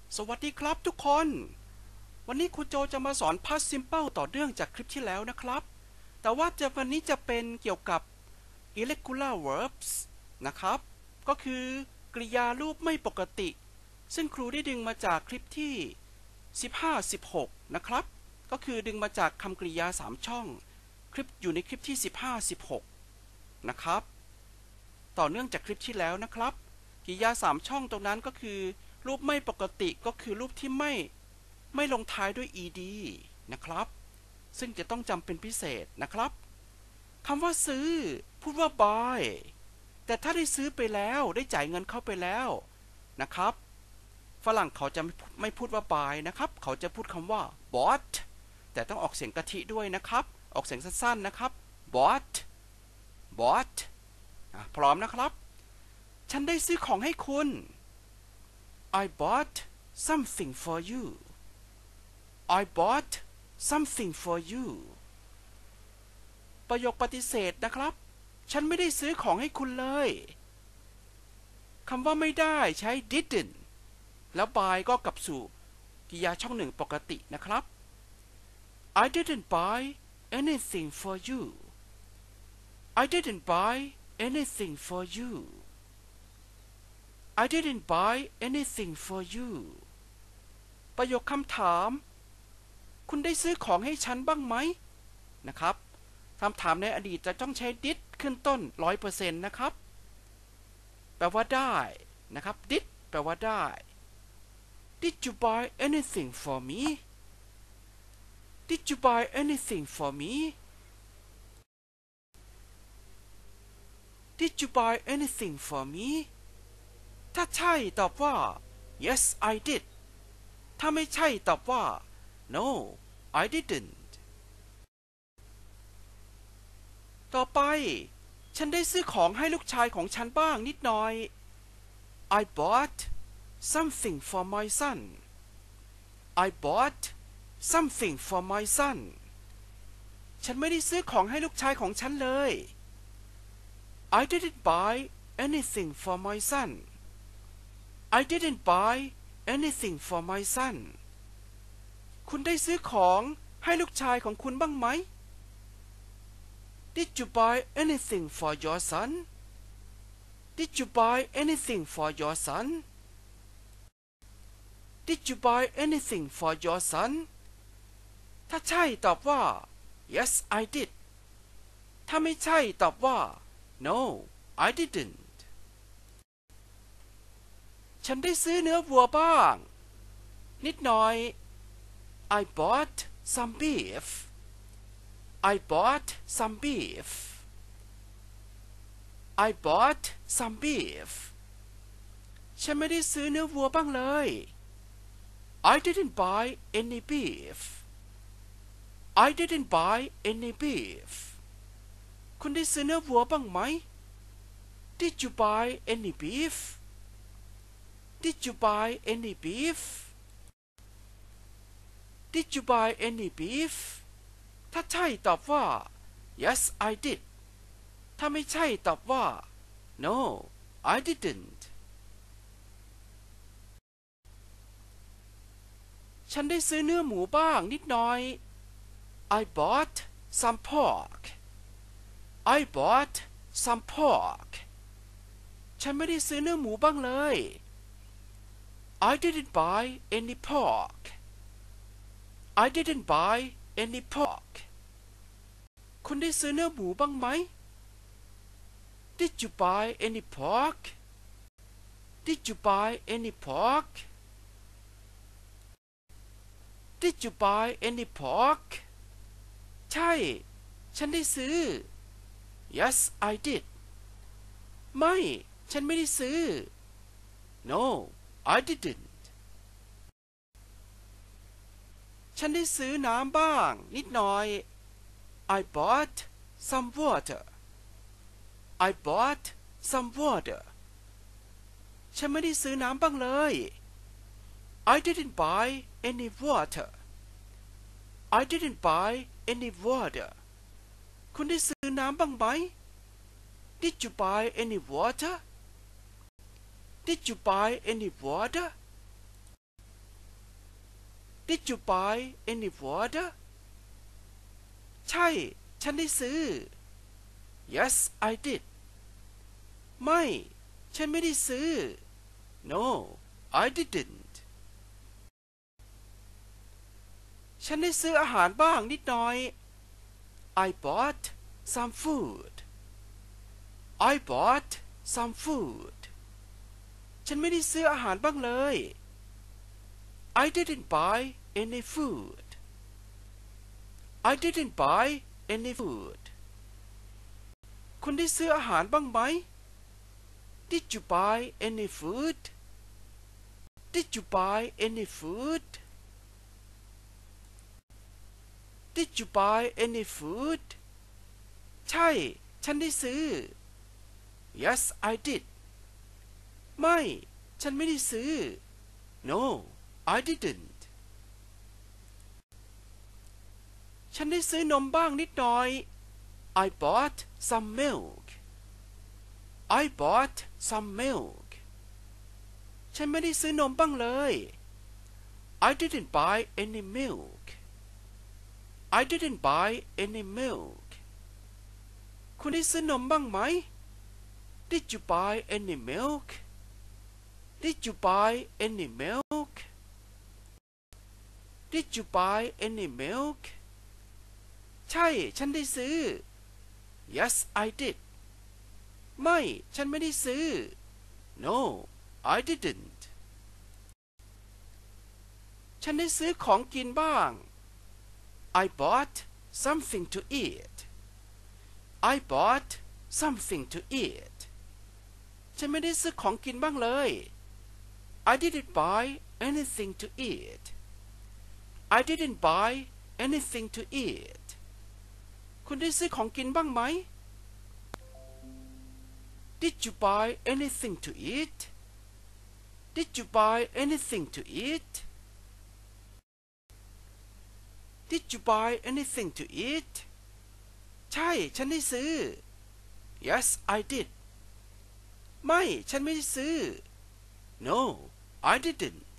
สวัสดีครับทุกคน วันนี้ครูโจจะมาสอน past simple ต่อเนื่องจากคลิปที่แล้วนะครับแต่ว่าวันนี้จะเป็นเกี่ยวกับ irregular verbs นะครับก็คือกริยารูปไม่ปกติซึ่งครูได้ดึงมาจากคลิปที่15-16นะครับก็คือดึงมาจากคำกริยา3ช่องคลิปอยู่ในคลิปที่15-16นะครับต่อเนื่องจากคลิปที่แล้วนะครับกริยา3ช่องตรงนั้นก็คือรูปไม่ปกติก็คือรูปที่ไม่ลงท้ายด้วย ed นะครับซึ่งจะต้องจำเป็นพิเศษนะครับคำว่าซื้อพูดว่า buy แต่ถ้าได้ซื้อไปแล้วได้จ่ายเงินเข้าไปแล้วนะครับฝรั่งเขาจะไม่พูดว่า buy นะครับเขาจะพูดคำว่า bought แต่ต้องออกเสียงกะทิด้วยนะครับออกเสียงสั้นๆนะครับ bought พร้อมนะครับฉันได้ซื้อของให้คุณ I bought something for you I bought something for you ประโยคปฏิเสธนะครับฉันไม่ได้ซื้อของให้คุณเลยคำว่าไม่ได้ใช้ didn't แล้ว buy ก็กลับสู่กริยาช่องหนึ่งปกตินะครับ I didn't buy anything for you I didn't buy anything for you I didn't buy anything for you ประโยคคำถามคุณได้ซื้อของให้ฉันบ้างไหมนะครับคำถามในอดีตจะต้องใช้ did ขึ้นต้น 100% นะครับแปลว่าได้นะครับ did แปลว่าได้ Did you buy anything for me Did you buy anything for me Did you buy anything for me ถ้าใช่ตอบว่า Yes I did ถ้าไม่ใช่ตอบว่า No I didn't ต่อไปฉันได้ซื้อของให้ลูกชายของฉันบ้างนิดหน่อย I bought something for my son I bought something for my son ฉันไม่ได้ซื้อของให้ลูกชายของฉันเลย I didn't buy anything for my son I didn't buy anything for my son คุณได้ซื้อของให้ลูกชายของคุณบ้างไหม Did you buy anything for your son Did you buy anything for your son Did you buy anything for your son ถ้าใช่ตอบว่า Yes I did ถ้าไม่ใช่ตอบว่า No I didn't ฉันได้ซื้อเนื้อวัวบ้างนิดหน่อย I bought some beef I bought some beef I bought some beef ฉันไม่ได้ซื้อเนื้อวัวบ้างเลย I didn't buy any beef I didn't buy any beef คุณได้ซื้อเนื้อวัวบ้างไหม Did you buy any beef Did you buy any beef Did you buy any beef ถ้าใช่ตอบว่า Yes I did ถ้าไม่ใช่ตอบว่า No I didn't ฉันได้ซื้อเนื้อหมูบ้างนิดหน่อย I bought some pork I bought some pork ฉันไม่ได้ซื้อเนื้อหมูบ้างเลย I didn't buy any pork I didn't buy any pork คุณได้ซื้อเนื้อหมูบ้างไหม Did you buy any pork Did you buy any pork Did you buy any pork ใช่ฉันได้ซื้อ Yes I did ไม่ฉันไม่ได้ซื้อ No I didn't ฉันได้ซื้อน้ำบ้างนิดหน่อย I bought some water I bought some water ฉันไม่ได้ซื้อน้ำบ้างเลย I didn't buy any water I didn't buy any water คุณได้ซื้อน้ำบ้างไหม Did you buy any water Did you buy any water Did you buy any water ใช่ ฉันได้ซื้อ Yes I did ไม่ ฉันไม่ได้ซื้อ No I didn't ฉันได้ซื้ออาหารบ้างนิดหน่อย I bought some food I bought some food ฉันไม่ได้ซื้ออาหารบ้างเลย I didn't buy any food I didn't buy any food คุณได้ซื้ออาหารบ้างไหม Did you buy any food Did you buy any food Did you buy any food ใช่ ฉันได้ซื้อ Yes I did ไม่ ฉันไม่ได้ซื้อ No I didn't ฉันได้ซื้อนมบ้างนิดหน่อย I bought some milk I bought some milk ฉันไม่ได้ซื้อนมบ้างเลย I didn't buy any milk I didn't buy any milk คุณได้ซื้อนมบ้างไหม Did you buy any milk Did you buy any milk Did you buy any milk ใช่ ฉันได้ซื้อ Yes I did ไม่ ฉันไม่ได้ซื้อ No I didn't ฉันได้ซื้อของกินบ้าง I bought something to eat I bought something to eat ฉันไม่ได้ซื้อของกินบ้างเลย I didn't buy anything to eat I didn't buy anything to eat คุณได้ซื้อของกินบ้างไหม Did you buy anything to eat Did you buy anything to eat Did you buy anything to eat ใช่ ฉันได้ซื้อ Yes I did ไม่ ฉันไม่ได้ซื้อ No I didn't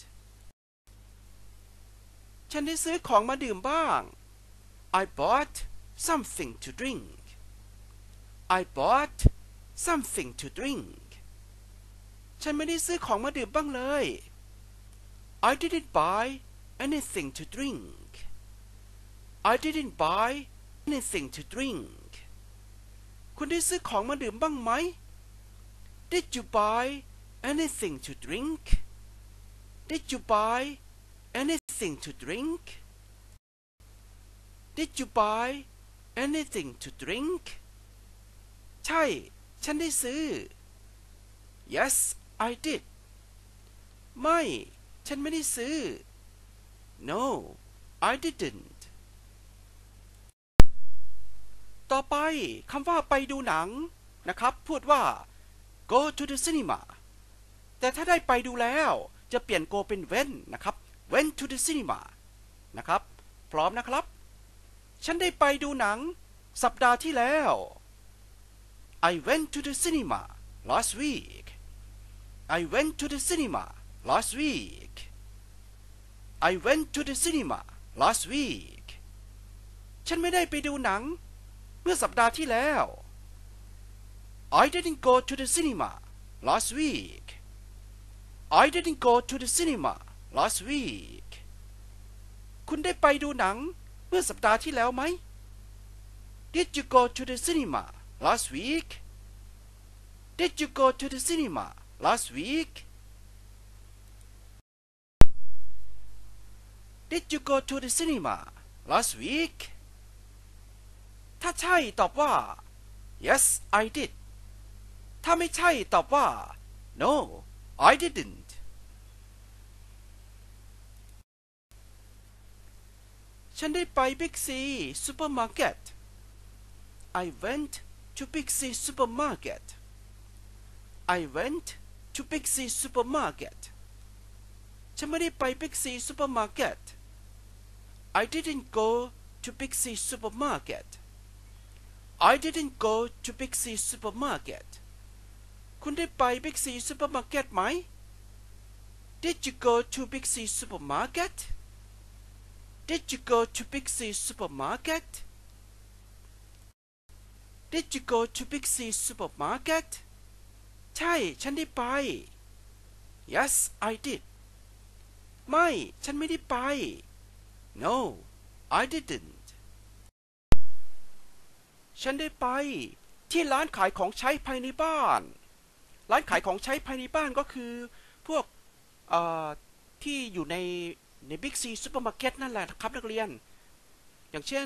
ฉันได้ซื้อของมาดื่มบ้าง I bought something to drink I bought something to drink ฉันไม่ได้ซื้อของมาดื่มบ้างเลย I didn't buy anything to drink I didn't buy anything to drink คุณได้ซื้อของมาดื่มบ้างไหม Did you buy anything to drink Did you buy anything to drink Did you buy anything to drink ใช่ ฉันได้ซื้อ Yes I did ไม่ ฉันไม่ได้ซื้อ No I didn't ต่อไปคำว่าไปดูหนังนะครับพูดว่า go to the cinema แต่ถ้าได้ไปดูแล้วจะเปลี่ยน go เป็น went นะครับ went to the cinema นะครับพร้อมนะครับฉันได้ไปดูหนังสัปดาห์ที่แล้ว I went to the cinema last week I went to the cinema last week I went to the cinema last week ฉันไม่ได้ไปดูหนังเมื่อสัปดาห์ที่แล้ว I didn't go to the cinema last week I didn't go to the cinema last week คุณได้ไปดูหนังเมื่อสัปดาห์ที่แล้วไหม Did you go to the cinema last week Did you go to the cinema last week Did you go to the cinema last week ถ้าใช่ตอบว่า Yes I did ถ้าไม่ใช่ตอบว่า No I didn't ฉันได้ไป Big C Supermarket I went to Big C Supermarket I went to Big C Supermarket ฉันไม่ได้ไป Big C Supermarket I didn't go to Big C Supermarket I didn't go to Big C Supermarket คุณได้ไป Big C Supermarket ไหม Did you go to Big C Supermarket Did you go to Big C supermarket? Did you go to Big C supermarket? ใช่ฉันได้ไป Yes I did ไม่ฉันไม่ได้ไป No I didn't ฉันได้ไปที่ร้านขายของใช้ภายในบ้านร้านขายของใช้ภายในบ้านก็คือพวกที่อยู่ในบิ๊กซีซูเปอร์มาร์เก็ตนั่นแหละครับนักเรียนอย่างเช่น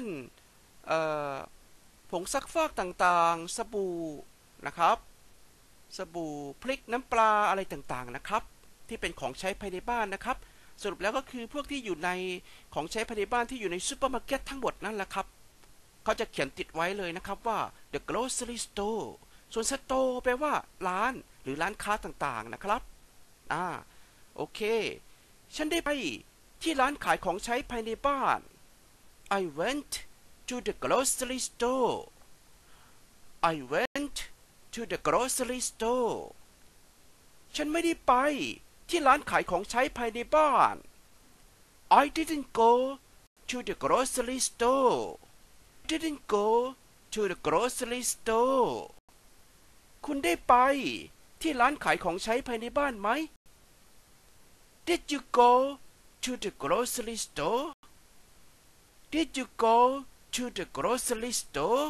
ผงซักฟอกต่างๆสบู่นะครับสบู่พริกน้ำปลาอะไรต่างๆนะครับที่เป็นของใช้ภายในบ้านนะครับสรุปแล้วก็คือพวกที่อยู่ในของใช้ภายในบ้านที่อยู่ในซูเปอร์มาร์เก็ตทั้งหมดนั่นแหละครับเขาจะเขียนติดไว้เลยนะครับว่า the grocery store ส่วน store แปลว่าร้านหรือร้านค้าต่างๆนะครับโอเคฉันได้ไปที่ร้านขายของใช้ภายในบ้าน I went to the grocery store I went to the grocery store ฉันไม่ได้ไปที่ร้านขายของใช้ภายในบ้าน I didn't go to the grocery store didn't go to the grocery store คุณได้ไปที่ร้านขายของใช้ภายในบ้านไหม Did you go to the grocery store Did you go to the grocery store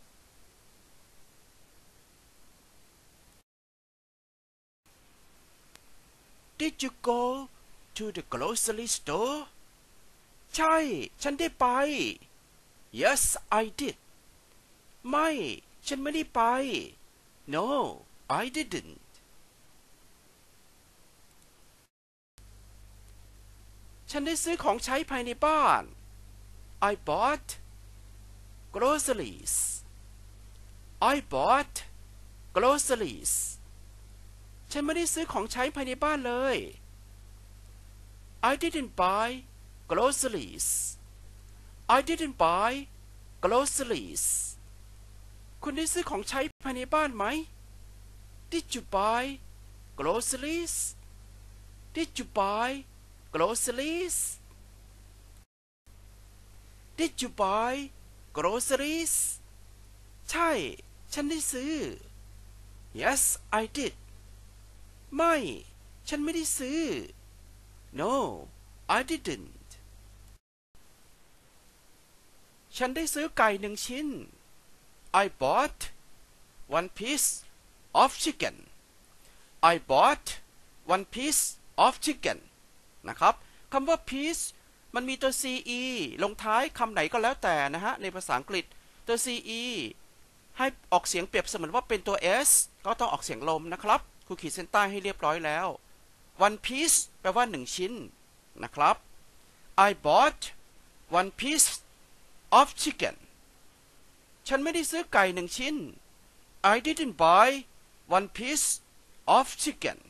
Did you go to the grocery store ใช่ฉันได้ไป Yes I did ไม่ฉันไม่ได้ไป No I didn't ฉันได้ซื้อของใช้ภายในบ้าน I bought groceries I bought groceries ฉันไม่ได้ซื้อของใช้ภายในบ้านเลย I didn't buy groceries I didn't buy groceries คุณได้ซื้อของใช้ภายในบ้านไหม Did you buy groceries Did you buy groceries Did you buy groceries ใช่ฉันได้ซื้อ Yes I did ไม่ฉันไม่ได้ซื้อ No I didn't ฉันได้ซื้อไก่1 ชิ้น I bought 1 piece of chicken I bought 1 piece of chicken นะครับคำว่า piece มันมีตัว ce ลงท้ายคำไหนก็แล้วแต่นะฮะในภาษาอังกฤษตัว ce ให้ออกเสียงเปรียบเสมือนว่าเป็นตัว s ก็ต้องออกเสียงลมนะครับครูขีดเส้นใต้ให้เรียบร้อยแล้ว one piece แปลว่า1 ชิ้นนะครับ I bought 1 piece of chicken ฉันไม่ได้ซื้อไก่1 ชิ้น I didn't buy 1 piece of chicken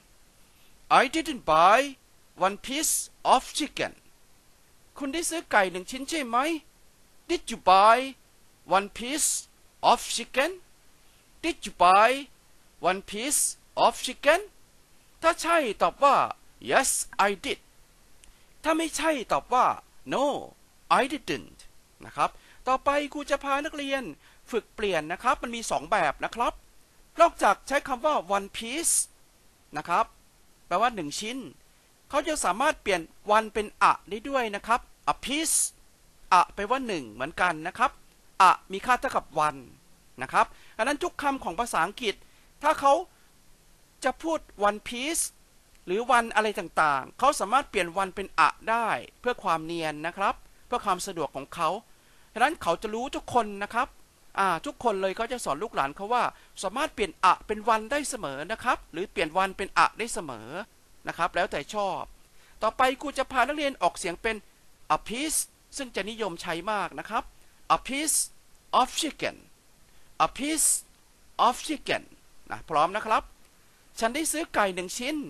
I didn't buy 1 piece of chicken คุณได้ซื้อไก่1 ชิ้นใช่ไหม Did you buy 1 piece of chicken Did you buy 1 piece of chicken ถ้าใช่ตอบว่า Yes I did ถ้าไม่ใช่ตอบว่า No I didn't นะครับต่อไปครูจะพานักเรียนฝึกเปลี่ยนนะครับมันมี2 แบบนะครับนอกจากใช้คำว่า one piece นะครับแปลว่า1 ชิ้นเขาจะสามารถเปลี่ยน one เป็น a ได้ด้วยนะครับ a piece a แปลว่า1เหมือนกันนะครับ a มีค่าเท่ากับ one นะครับดังนั้นทุกคำของภาษาอังกฤษถ้าเขาจะพูด one piece หรือ one อะไรต่างๆเขาสามารถเปลี่ยน one เป็น a ได้เพื่อความเนียนนะครับเพื่อความสะดวกของเขาดังนั้นเขาจะรู้ทุกคนนะครับทุกคนเลยเขาจะสอนลูกหลานเขาว่าสามารถเปลี่ยน a เป็น one ได้เสมอนะครับหรือเปลี่ยน one เป็น a ได้เสมอนะครับแล้วแต่ชอบต่อไปครูจะพานักเรียนออกเสียงเป็น a piece ซึ่งจะนิยมใช้มากนะครับ a piece of chicken a piece of chicken นะพร้อมนะครับฉันได้ซื้อไก่1 ชิ้น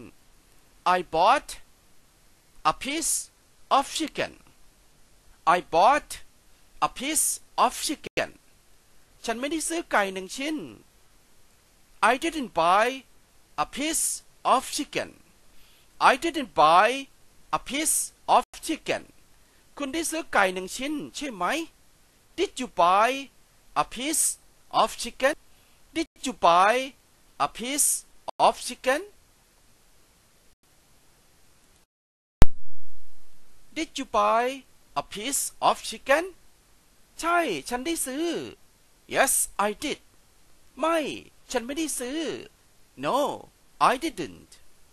I bought a piece of chicken I bought a piece of chicken ฉันไม่ได้ซื้อไก่1 ชิ้น I didn't buy a piece of chicken I didn't buy a piece of chicken คุณได้ซื้อไก่1 ชิ้นใช่ไหม Did you buy a piece of chicken Did you buy a piece of chicken Did you buy a piece of chicken ใช่ฉันได้ซื้อ Yes I did ไม่ฉันไม่ได้ซื้อ No I didn't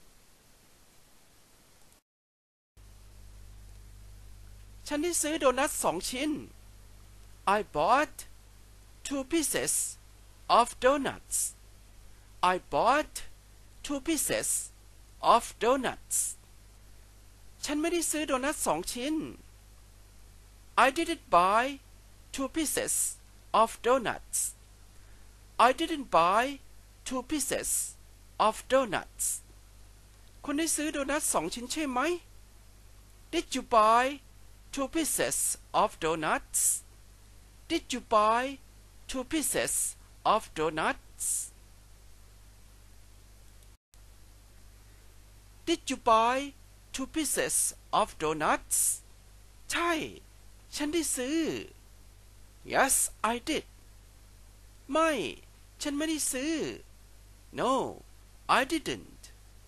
ฉันได้ซื้อโดนัท2 ชิ้น I bought 2 pieces of donuts I bought 2 pieces of donuts ฉันไม่ได้ซื้อโดนัท2 ชิ้น I didn't buy 2 pieces of donuts I didn't buy 2 pieces of donuts คุณได้ซื้อโดนัท2 ชิ้นใช่ไหม Did you buy 2 pieces of donuts Did you buy 2 pieces of donuts Did you buy 2 pieces of donuts ใช่ฉันได้ซื้อ Yes I did ไม่ฉันไม่ได้ซื้อ No I didn't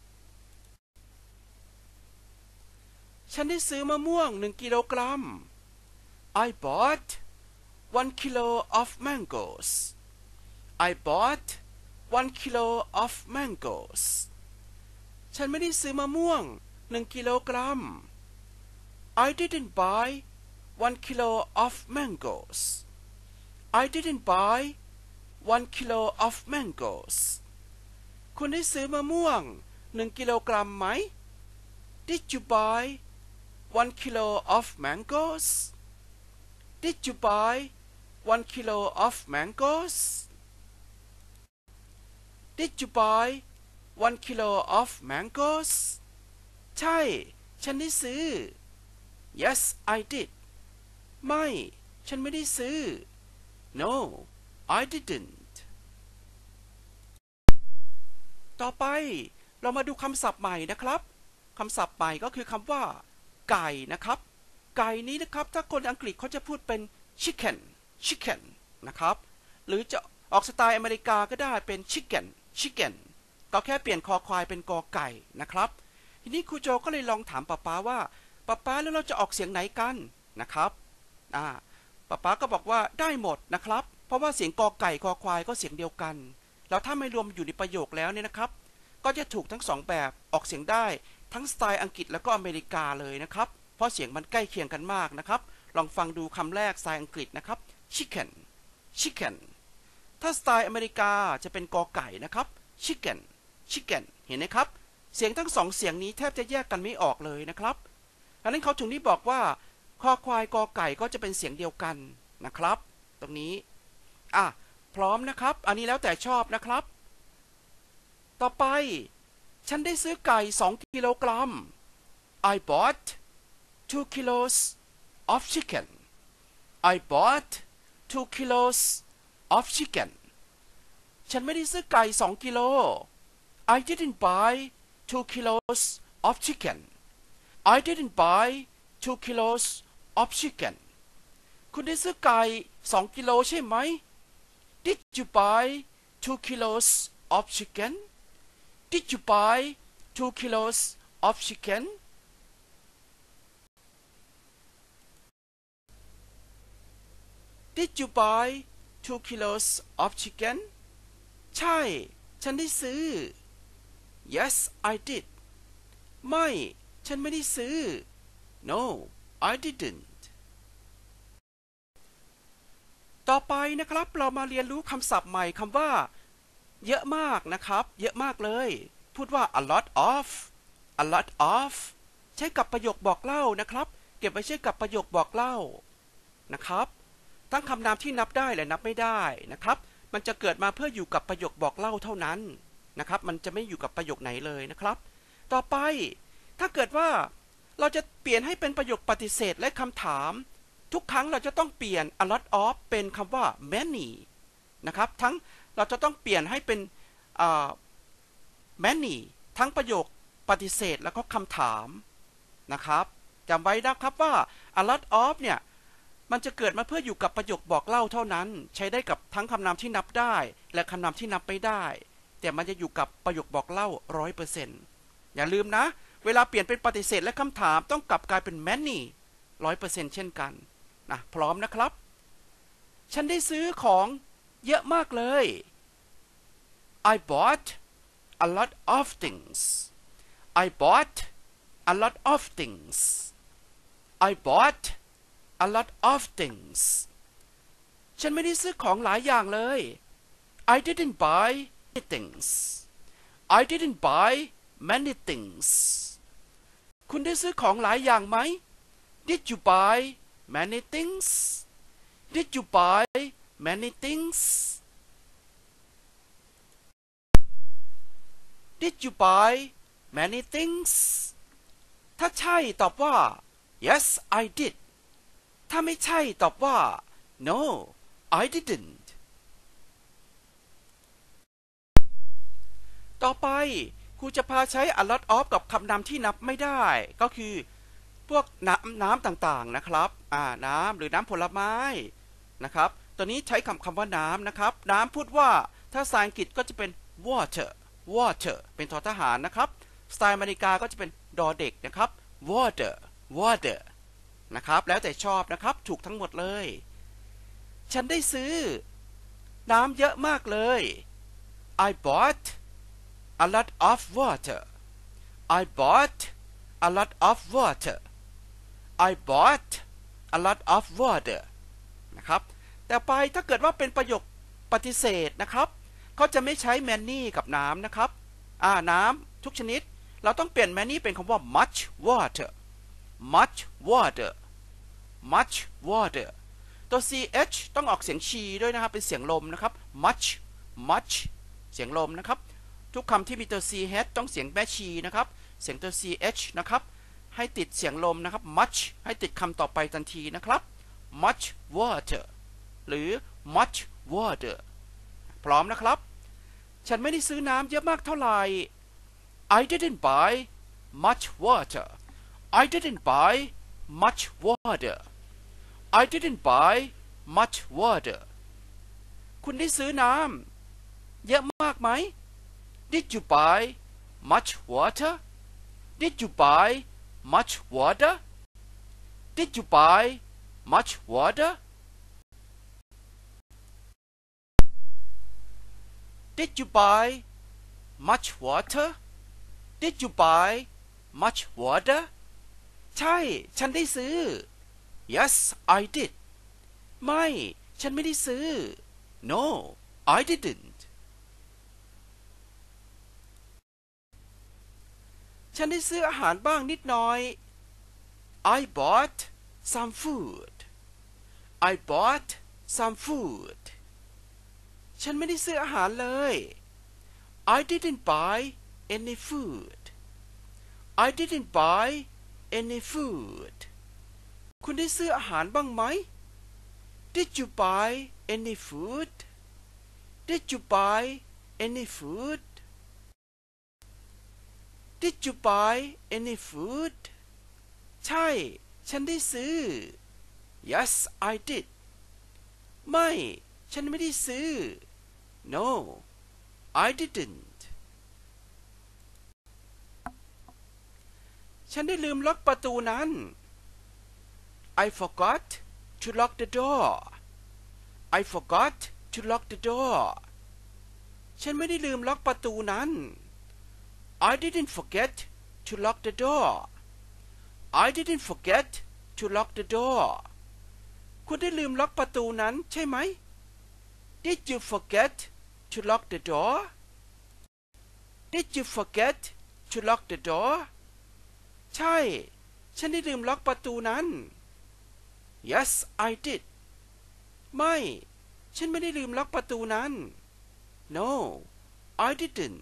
ฉันได้ซื้อมะม่วง1 กิโลกรัม I bought 1 kilo of mangoes I bought 1 kilo of mangoes ฉันไม่ได้ซื้อมะม่วง1 กิโลกรัม I didn't buy 1 kilo of mangoes I didn't buy 1 kilo of mangoes คุณได้ซื้อมะม่วง1 กิโลกรัมไหม Did you buy 1 kilo of mangoes Did you buy 1 kilo of mangoes Did you buy 1 kilo of mangoes ใช่ฉันได้ซื้อ Yes I did ไม่ฉันไม่ได้ซื้อ No I didn't ต่อไปเรามาดูคำศัพท์ใหม่นะครับคำศัพท์ใหม่ก็คือคำว่าไก่นะครับไก่นี้นะครับถ้าคนอังกฤษเขาจะพูดเป็น chicken นะครับหรือจะออกสไตล์อเมริกาก็ได้เป็น chicken ก็แค่เปลี่ยนคอควายเป็นกอไก่นะครับทีนี้ครูโจก็เลยลองถามป๊าว่าป๊าแล้วเราจะออกเสียงไหนกันนะครับป๊าก็บอกว่าได้หมดนะครับเพราะว่าเสียงกอไก่คอควายก็เสียงเดียวกันแล้วถ้าไม่รวมอยู่ในประโยคแล้วเนี่ยนะครับก็จะถูกทั้ง2แบบออกเสียงได้ทั้งสไตล์อังกฤษแล้วก็อเมริกาเลยนะครับเพราะเสียงมันใกล้เคียงกันมากนะครับลองฟังดูคำแรกสไตล์อังกฤษนะครับ chicken ถ้าสไตล์อเมริกาจะเป็นกอไก่นะครับ chicken เห็นไหมครับเสียงทั้ง2เสียงนี้แทบจะแยกกันไม่ออกเลยนะครับดังนั้นเขาถึงได้บอกว่าคอควายกอไก่ก็จะเป็นเสียงเดียวกันนะครับตรงนี้พร้อมนะครับอันนี้แล้วแต่ชอบนะครับต่อไปฉันได้ซื้อไก่2 กิโลกรัม I bought 2 kilos of chicken I bought 2 kilos of chicken ฉันไม่ได้ซื้อไก่2 กิโล I didn't buy 2 kilos of chicken I didn't buy 2 kilos of chicken คุณได้ซื้อไก่2 กิโลใช่ไหม Did you buy 2 kilos of chicken Did you buy 2 kilos of chicken Did you buy 2 kilos of chicken ใช่ฉันได้ซื้อ Yes I did ไม่ฉันไม่ได้ซื้อ No I didn't ต่อไปนะครับเรามาเรียนรู้คำศัพท์ใหม่คำว่าเยอะมากนะครับเยอะมากเลยพูดว่า a lot of ใช้กับประโยคบอกเล่านะครับเก็บไว้ใช้กับประโยคบอกเล่านะครับทั้งคำนามที่นับได้และนับไม่ได้นะครับมันจะเกิดมาเพื่ออยู่กับประโยคบอกเล่าเท่านั้นนะครับมันจะไม่อยู่กับประโยคไหนเลยนะครับต่อไปถ้าเกิดว่าเราจะเปลี่ยนให้เป็นประโยคปฏิเสธและคำถามทุกครั้งเราจะต้องเปลี่ยน a lot of เป็นคำว่า many นะครับทั้งเราจะต้องเปลี่ยนให้เป็นmany ทั้งประโยคปฏิเสธแล้วก็คำถามนะครับจำไว้นะครับว่า a lot of เนี่ยมันจะเกิดมาเพื่ออยู่กับประโยคบอกเล่าเท่านั้นใช้ได้กับทั้งคำนามที่นับได้และคำนามที่นับไม่ได้แต่มันจะอยู่กับประโยคบอกเล่า 100% อย่าลืมนะเวลาเปลี่ยนเป็นปฏิเสธและคำถามต้องกลับกลายเป็น many 100% เช่นกันนะพร้อมนะครับฉันได้ซื้อของเยอะมากเลย I bought a lot of things I bought a lot of things I bought a lot of things ฉันไม่ได้ซื้อของหลายอย่างเลย I didn't buy many things I didn't buy many things คุณได้ซื้อของหลายอย่างไหม Did you buy many things Did you buy many things Did you buy many things ถ้าใช่ตอบว่า Yes I did ถ้าไม่ใช่ตอบว่า No I didn't ต่อไปครูจะพาใช้ a lot of กับคำนามที่นับไม่ได้ก็คือพวกน้ำต่างๆนะครับน้ำหรือน้ำผลไม้นะครับตัวนี้ใช้คำว่าน้ำนะครับน้ำพูดว่าถ้าภาษาอังกฤษก็จะเป็น water water เป็นทอทหารนะครับสไตล์อเมริกาก็จะเป็นดอเด็กนะครับ water water นะครับแล้วแต่ชอบนะครับถูกทั้งหมดเลยฉันได้ซื้อน้ำเยอะมากเลย I bought a lot of water I bought a lot of water I bought a lot of water นะครับแต่ไปถ้าเกิดว่าเป็นประโยคปฏิเสธนะครับเขาจะไม่ใช้ many กับน้ำนะครับน้ำทุกชนิดเราต้องเปลี่ยน many เป็นคำว่า much water much water much water ตัว ch ต้องออกเสียงชีด้วยนะครับเป็นเสียงลมนะครับ much much เสียงลมนะครับทุกคำที่มีตัว ch ต้องเสียงแม่ชีนะครับเสียงตัว ch นะครับให้ติดเสียงลมนะครับ much ให้ติดคำต่อไปทันทีนะครับ much water หรือ much water พร้อมนะครับฉันไม่ได้ซื้อน้ำเยอะมากเท่าไหร่ I didn't buy much water I didn't buy much water I didn't buy much water คุณได้ซื้อน้ำเยอะมากไหม Did you buy much water Did you buy much water Did you buy much water Did you buy much water Did you buy much water ใช่ฉันได้ซื้อ Yes I did ไม่ฉันไม่ได้ซื้อ No I didn't ฉันได้ซื้ออาหารบ้างนิดหน่อย I bought some food I bought some food ฉันไม่ได้ซื้ออาหารเลย I didn't buy any food I didn't buy any food คุณได้ซื้ออาหารบ้างไหม Did you buy any food Did you buy any food Did you buy any food ใช่ฉันได้ซื้อ Yes I did ไม่ฉันไม่ได้ซื้อ No I didn't ฉันได้ลืมล็อกประตูนั้น I forgot to lock the door I forgot to lock the door ฉันไม่ได้ลืมล็อกประตูนั้น I didn't forget to lock the door I didn't forget to lock the door คุณได้ลืมล็อกประตูนั้นใช่ไหม Did you forget to lock the door Did you forget to lock the door ใช่ฉันได้ลืมล็อกประตูนั้น Yes I did ไม่ฉันไม่ได้ลืมล็อกประตูนั้น No I didn't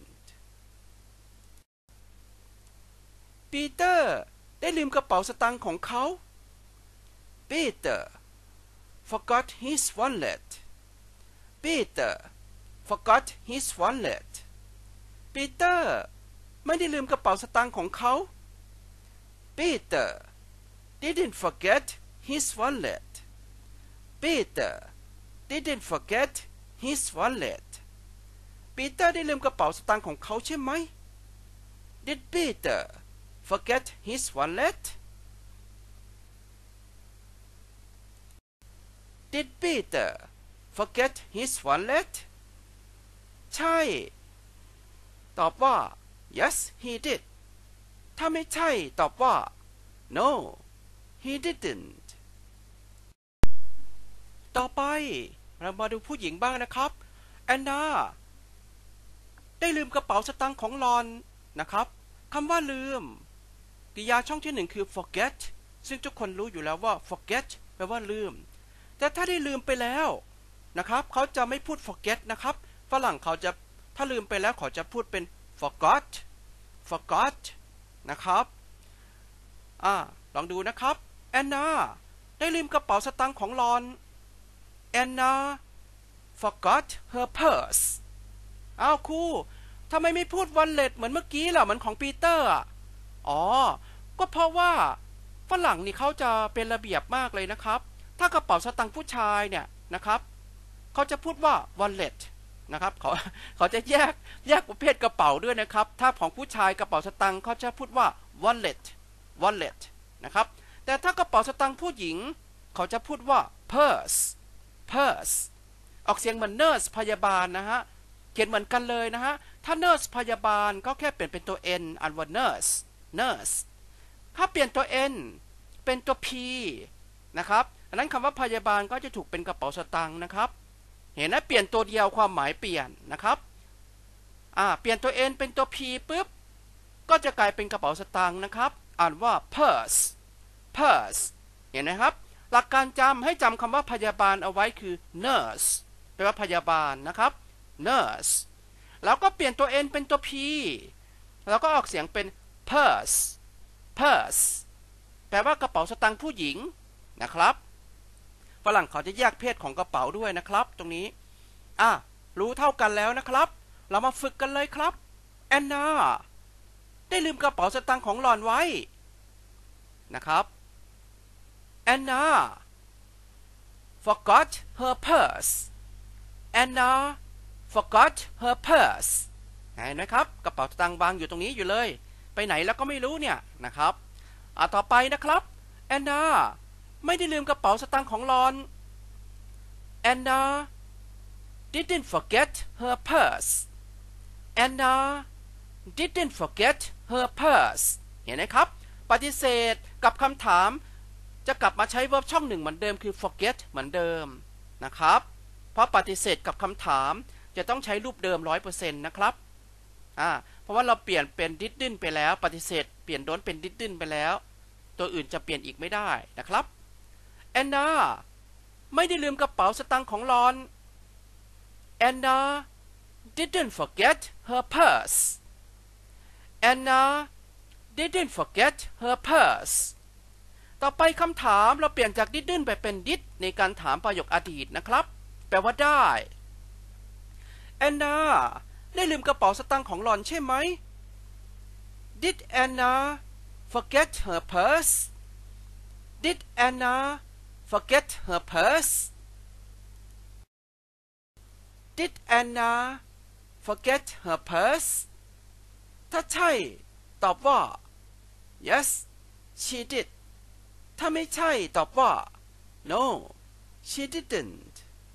ปีเตอร์ได้ลืมกระเป๋าสตางค์ของเขา Peter forgot his wallet Peter forgot his wallet ปีเตอร์ไม่ได้ลืมกระเป๋าสตางค์ของเขา Peter didn't forget his wallet. Peter didn't forget his wallet. ปีเตอร์ได้ลืมกระเป๋าสตางค์ของเขาใช่ไหม Did Peter forget his wallet? Did Peter forget his wallet? ใช่ ตอบว่า Yes he did ถ้าไม่ใช่ตอบว่า No he didn't ต่อไปเรามาดูผู้หญิงบ้างนะครับแอนนาได้ลืมกระเป๋าสตางค์ของลอนนะครับคำว่าลืมกริยาช่องที่หนึ่งคือ forget ซึ่งทุกคนรู้อยู่แล้วว่า forget แปลว่าลืมแต่ถ้าได้ลืมไปแล้วนะครับเขาจะไม่พูด forget นะครับฝรั่งเขาจะถ้าลืมไปแล้วเขาจะพูดเป็น forgot นะครับลองดูนะครับแอนนาได้ลืมกระเป๋าสตางค์ของลอนแอนนา forgot her purse อ้าวครูทำไมไม่พูด wallet เหมือนเมื่อกี้ล่ะเหมือนของปีเตอร์อ๋อก็เพราะว่าฝรั่งนี่เขาจะเป็นระเบียบมากเลยนะครับถ้ากระเป๋าสตางค์ผู้ชายเนี่ยนะครับเขาจะพูดว่า wallet นะครับเขาจะแยกประเภทกระเป๋าด้วยนะครับถ้าของผู้ชายกระเป๋าสตางค์เขาจะพูดว่า wallet นะครับแต่ถ้ากระเป๋าสตางค์ผู้หญิงเขาจะพูดว่า purse ออกเสียงเหมือน nurse พยาบาลนะฮะเขียนเหมือนกันเลยนะฮะถ้า nurse พยาบาลก็แค่เปลี่ยนเป็นตัว n อ่านว่า nurse ถ้าเปลี่ยนตัว n เป็นตัว p นะครับอันนั้นคำว่าพยาบาลก็จะถูกเป็นกระเป๋าสตางค์นะครับเห็นนะเปลี่ยนตัวเดียวความหมายเปลี่ยนนะครับเปลี่ยนตัว n เป็นตัว p ปุ๊บก็จะกลายเป็นกระเป๋าสตางค์นะครับอ่านว่า purse เห็นไหมครับหลักการจำให้จำคำว่าพยาบาลเอาไว้คือ nurse แปลว่าพยาบาลนะครับ nurse แล้วก็เปลี่ยนตัว n เป็นตัว p แล้วก็ออกเสียงเป็น purse แปลว่ากระเป๋าสตางค์ผู้หญิงนะครับฝรั่งเขาจะแยกเพศของกระเป๋าด้วยนะครับตรงนี้รู้เท่ากันแล้วนะครับเรามาฝึกกันเลยครับแอนนาได้ลืมกระเป๋าสตางค์ของหล่อนไว้นะครับแอนนา forgot her purse Anna forgot her purse เห็นไหมครับกระเป๋าสตางค์วางอยู่ตรงนี้อยู่เลยไปไหนแล้วก็ไม่รู้เนี่ยนะครับต่อไปนะครับแอนนาไม่ได้ลืมกระเป๋าสตางค์ของหล่อน Anna didn't forget her purse Anna didn't forget her purse เห็นไหมครับปฏิเสธกับคำถามจะกลับมาใช้ verb ช่องหนึ่งเหมือนเดิมคือ forget เหมือนเดิมนะครับเพราะปฏิเสธกับคำถามจะต้องใช้รูปเดิม 100% นะครับเพราะว่าเราเปลี่ยนเป็น didn't ไปแล้วปฏิเสธเปลี่ยน don't เป็น didn't ไปแล้วตัวอื่นจะเปลี่ยนอีกไม่ได้นะครับแอนนาไม่ได้ลืมกระเป๋าสตางค์ของหล่อน Anna didn't forget her purse Anna didn't forget her purse ต่อไปคำถามเราเปลี่ยนจาก didn't ไปเป็น did ในการถามประโยคอดีตนะครับแปลว่าได้แอนนาได้ลืมกระเป๋าสตางค์ของหล่อนใช่ไหม Did Anna forget her purse Did Anna forget her purse Did Anna forget her purse ถ้าใช่ตอบว่า Yes she did ถ้าไม่ใช่ตอบว่า No she didn't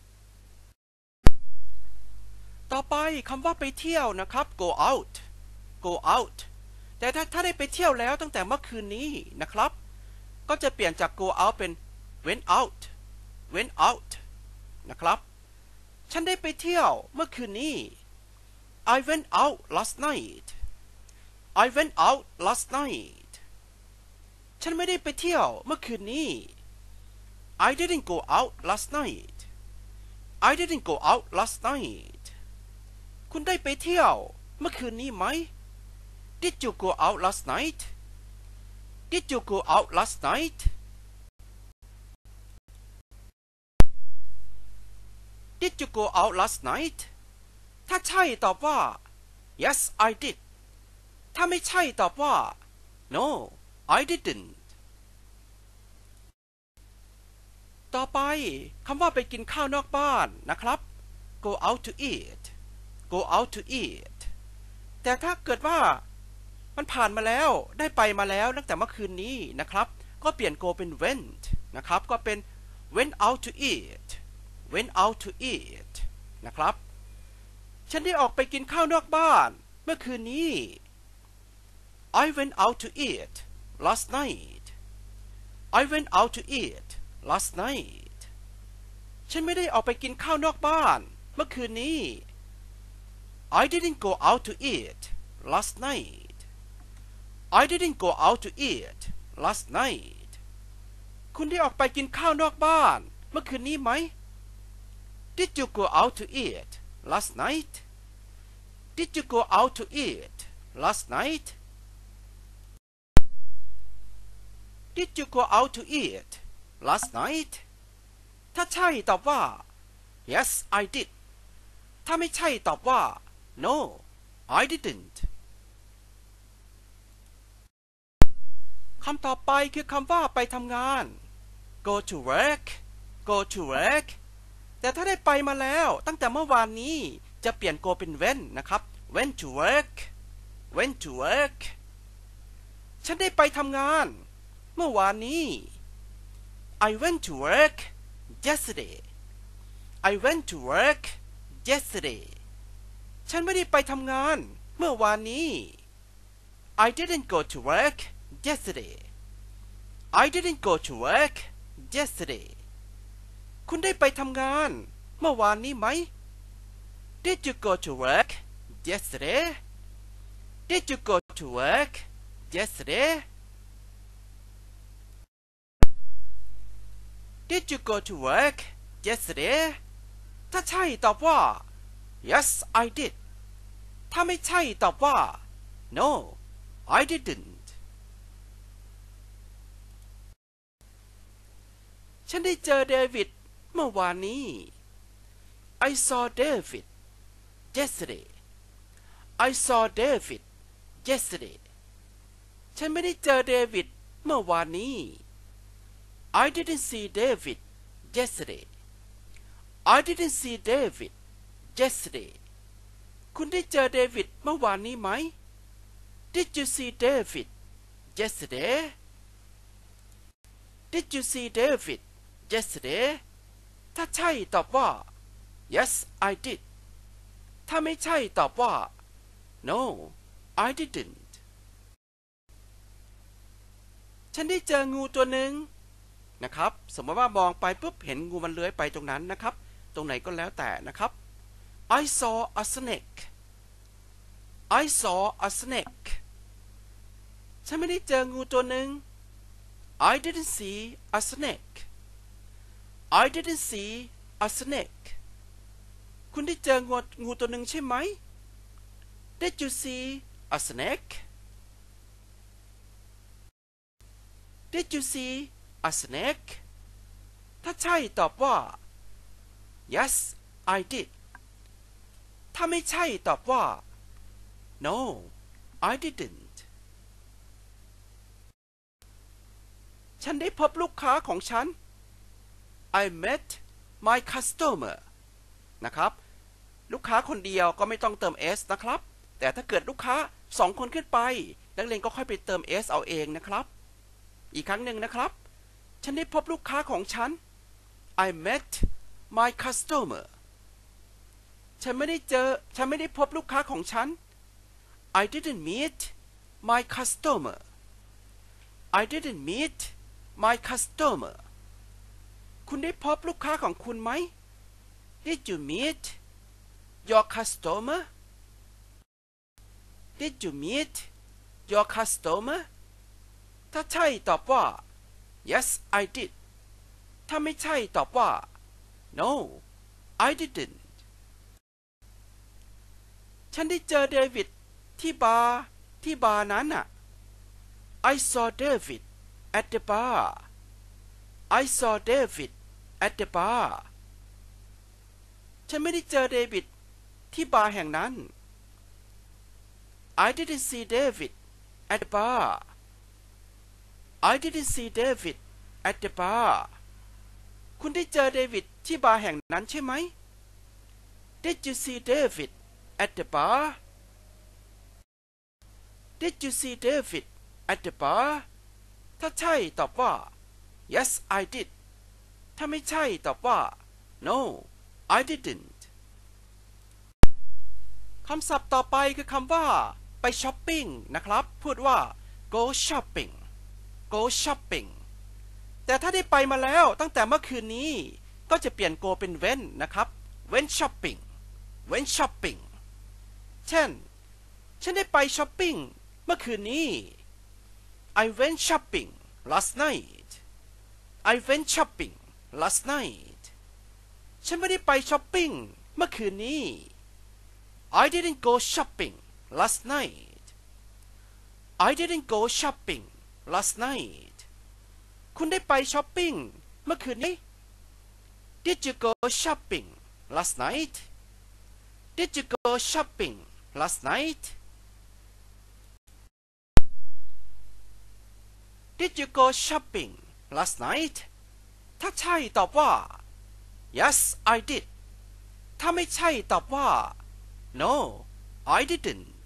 ต่อไปคำว่าไปเที่ยวนะครับ go out แต่ถ้าได้ไปเที่ยวแล้วตั้งแต่เมื่อคืนนี้นะครับก็จะเปลี่ยนจาก go out เป็น went out นะครับฉันได้ไปเที่ยวเมื่อคืนนี้ I went out last night ฉันไม่ได้ไปเที่ยวเมื่อคืนนี้ I didn't go out last night คุณได้ไปเที่ยวเมื่อคืนนี้ไหม Did you go out last night ถ้าใช่ตอบว่า Yes I did ถ้าไม่ใช่ตอบว่า No I didn't ต่อไปคำว่าไปกินข้าวนอกบ้านนะครับ go out to eat go out to eat แต่ถ้าเกิดว่ามันผ่านมาแล้วได้ไปมาแล้วตั้งแต่เมื่อคืนนี้นะครับก็เปลี่ยน go เป็น went นะครับก็เป็น went out to eat went out to eat นะครับฉันได้ออกไปกินข้าวนอกบ้านเมื่อคืนนี้ I went out to eat last night I went out to eat last night ฉันไม่ได้ออกไปกินข้าวนอกบ้านเมื่อคืนนี้ I didn't go out to eat last night I didn't go out to eat last night คุณได้ออกไปกินข้าวนอกบ้านเมื่อคืนนี้ไหม Did you go out to eat last night Did you go out to eat last night Did you go out to eat last night ถ้าใช่ตอบว่า Yes I did ถ้าไม่ใช่ตอบว่า No I didn't คำต่อไปคือคำว่าไปทำงาน go to work go to work แต่ถ้าได้ไปมาแล้วตั้งแต่เมื่อวานนี้จะเปลี่ยน go เป็น went นะครับ went to work went to work ฉันได้ไปทำงานเมื่อวานนี้ I went to work yesterday I went to work yesterday ฉันไม่ได้ไปทำงานเมื่อวานนี้ I didn't go to work yesterday I didn't go to work yesterday คุณได้ไปทำงานเมื่อวานนี้ไหม Did you go to work yesterday Did you go to work yesterday Did you go to work yesterday ถ้าใช่ตอบว่า Yes I did ถ้าไม่ใช่ตอบว่า No I didn't ฉันได้เจอเดวิดเมื่อวานนี้ I saw David yesterday I saw David yesterday ฉันไม่ได้เจอเดวิดเมื่อวานนี้ I didn't see David yesterday I didn't see David yesterday คุณได้เจอเดวิดเมื่อวานนี้ไหม Did you see David yesterday Did you see David yesterday ถ้าใช่ตอบว่า Yes I did ถ้าไม่ใช่ตอบว่า No I didn't ฉันได้เจองูตัวหนึ่งนะครับสมมติว่ามองไปปุ๊บเห็นงูมันเลื้อยไปตรงนั้นนะครับตรงไหนก็แล้วแต่นะครับ I saw a snake I saw a snake ฉันไม่ได้เจองูตัวหนึ่ง I didn't see a snake I didn't see a snake คุณได้เจองูตัวหนึ่งใช่ไหม Did you see a snake Did you see a snake ถ้าใช่ตอบว่า Yes I did ถ้าไม่ใช่ตอบว่า No I didn't ฉันได้พบลูกค้าของฉัน I met my customer นะครับลูกค้าคนเดียวก็ไม่ต้องเติม s นะครับแต่ถ้าเกิดลูกค้า2คนขึ้นไปนักเรียนก็ค่อยไปเติม s เอาเองนะครับอีกครั้งหนึ่งนะครับฉันได้พบลูกค้าของฉัน I met my customer ฉันไม่ได้พบลูกค้าของฉัน I didn't meet my customer I didn't meet my customer คุณได้พบลูกค้าของคุณไหม Did you meet your customer Did you meet your customer ถ้าใช่ตอบว่า Yes I did ถ้าไม่ใช่ตอบว่า No I didn't ฉันได้เจอเดวิดที่บาร์นั้นน่ะ I saw David at the bar I saw David at the bar ฉันไม่ได้เจอเดวิดที่บาร์แห่งนั้น I didn't see David at the bar I didn't see David at the bar คุณได้เจอเดวิดที่บาร์แห่งนั้นใช่ไหม Did you see David at the bar Did you see David at the bar ถ้าใช่ตอบว่า Yes I did ถ้าไม่ใช่ตอบว่า No I didn't คำศัพท์ต่อไปคือคำว่าไปช้อปปิ้งนะครับพูดว่า go shopping go shopping แต่ถ้าได้ไปมาแล้วตั้งแต่เมื่อคืนนี้ก็จะเปลี่ยน go เป็น went นะครับ went shopping went shopping เช่นฉันได้ไปช้อปปิ้งเมื่อคืนนี้ I went shopping last night I went shopping last night ฉันไม่ได้ไปช้อปปิ้งเมื่อคืนนี้ I didn't go shopping last night I didn't go shopping last night คุณได้ไปช้อปปิ้งเมื่อคืนนี้ Did you go shopping last night Did you go shopping last night Did you go shopping last night ถ้าใช่ตอบว่า Yes I did ถ้าไม่ใช่ตอบว่า No I didn't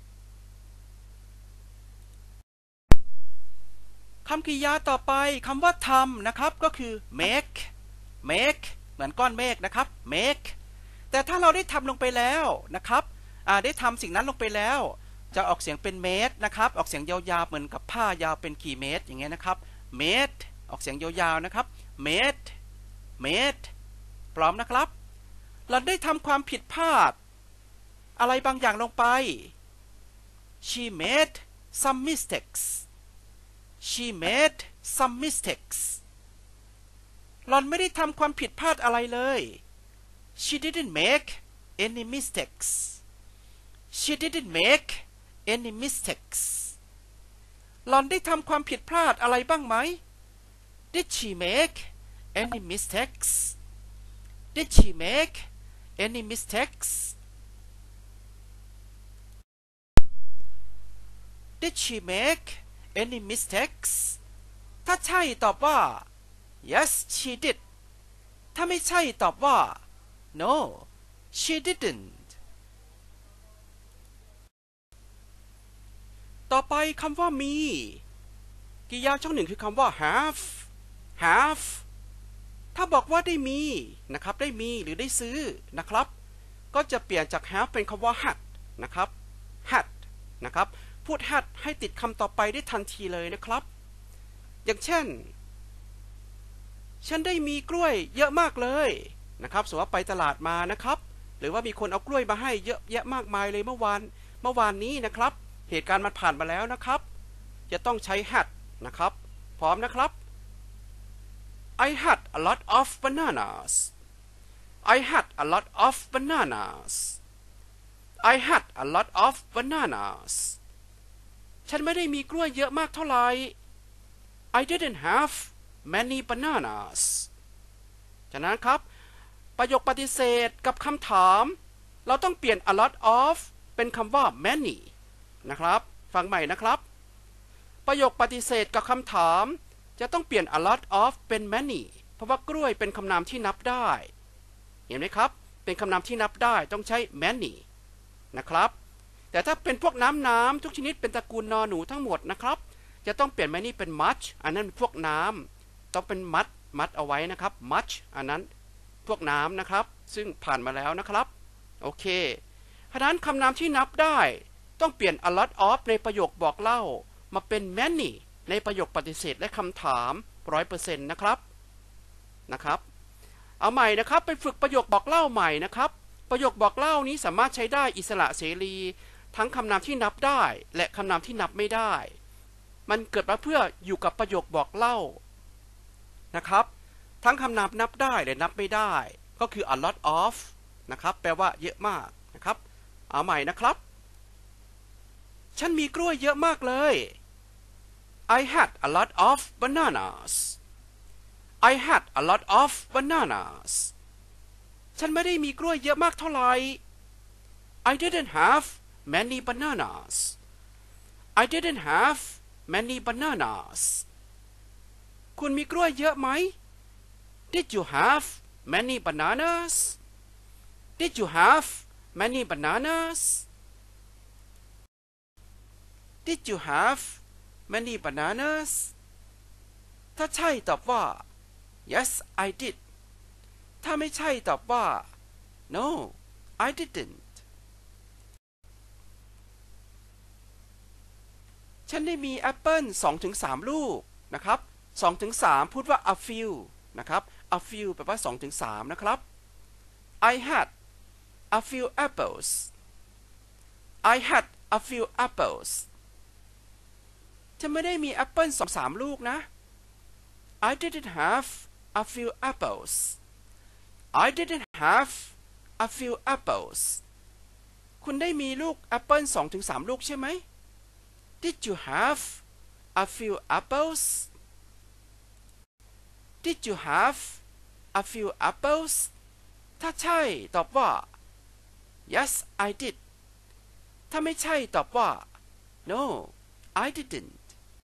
คำกริยาต่อไปคำว่าทำนะครับก็คือ make เหมือนก้อนเมฆนะครับ make แต่ถ้าเราได้ทำลงไปแล้วนะครับได้ทำสิ่งนั้นลงไปแล้วจะออกเสียงเป็น made นะครับออกเสียงยาวๆเหมือนกับผ้ายาวเป็นกี่เมตรอย่างเงี้ยนะครับ made ออกเสียงยาวๆนะครับ made พร้อมนะครับเราได้ทำความผิดพลาดอะไรบางอย่างลงไป she made some mistakes she made some mistakes หล่อนไม่ได้ทำความผิดพลาดอะไรเลย she didn't make any mistakes she didn't make any mistakes หล่อนได้ทำความผิดพลาดอะไรบ้างไหม did she make any mistakes did she make any mistakes did she make any mistakes ถ้าใช่ตอบว่า yes she did ถ้าไม่ใช่ตอบว่า no she didn't ต่อไปคำว่ามีกริยาช่องหนึ่งคือคำว่า have ถ้าบอกว่าได้มีนะครับได้มีหรือได้ซื้อนะครับก็จะเปลี่ยนจาก have เป็นคำว่า had นะครับ had นะครับพูด had ให้ติดคำต่อไปได้ทันทีเลยนะครับอย่างเช่นฉันได้มีกล้วยเยอะมากเลยนะครับสมมติว่าไปตลาดมานะครับหรือว่ามีคนเอากล้วยมาให้เยอะแยะมากมายเลยเมื่อวานนี้นะครับเหตุการณ์มันผ่านมาแล้วนะครับจะต้องใช้ had นะครับพร้อมนะครับ I had a lot of bananas I had a lot of bananas I had a lot of bananas ฉันไม่ได้มีกล้วยเยอะมากเท่าไหร่ I didn't have many bananas ฉะนั้นครับประโยคปฏิเสธกับคำถามเราต้องเปลี่ยน a lot of เป็นคำว่า many นะครับฟังใหม่นะครับประโยคปฏิเสธกับคำถามจะต้องเปลี่ยน a lot of เป็น many เพราะว่ากล้วยเป็นคำนามที่นับได้เห็นไหมครับเป็นคำนามที่นับได้ต้องใช้ many นะครับแต่ถ้าเป็นพวกน้ำทุกชนิดเป็นตระกูลนอหนูทั้งหมดนะครับจะต้องเปลี่ยน many เป็น much อันนั้นพวกน้ำต้องเป็นมัดเอาไว้นะครับ much อันนั้นพวกน้ำนะครับซึ่งผ่านมาแล้วนะครับโอเคฉะนั้นคำนามที่นับได้ต้องเปลี่ยน a lot of ในประโยคบอกเล่ามาเป็น many ในประโยคปฏิเสธและคำถาม 100% นะครับเอาใหม่นะครับไปฝึกประโยคบอกเล่าใหม่นะครับประโยคบอกเล่านี้สามารถใช้ได้อิสระเสรีทั้งคำนามที่นับได้และคำนามที่นับไม่ได้มันเกิดมาเพื่ออยู่กับประโยคบอกเล่านะครับทั้งคำนามนับได้และนับไม่ได้ก็คือ a lot of นะครับแปลว่าเยอะมากนะครับเอาใหม่นะครับฉันมีกล้วยเยอะมากเลย I had a lot of bananas I had a lot of bananas ฉันไม่ได้มีกล้วยเยอะมากเท่าไหร่ I didn't have many bananas I didn't have many bananas คุณมีกล้วยเยอะไหม Did you have many bananas? Did you have many bananas? Did you have many bananas? ถ้าใช่ตอบว่า Yes I did ถ้าไม่ใช่ตอบว่า No I didn't ฉันได้มีแอปเปิล 2-3 ลูกนะครับ 2-3 พูดว่า a few นะครับ a few แปลว่า 2-3 นะครับ I had a few apples I had a few apples ฉันไม่ได้มีแอปเปิล 2-3 ลูกนะ I didn't have a few apples I didn't have a few apples คุณได้มีลูกแอปเปิล 2-3 ลูกใช่ไหม Did you have a few apples Did you have a few apples ถ้าใช่ตอบว่า Yes I did ถ้าไม่ใช่ตอบว่า No I didn't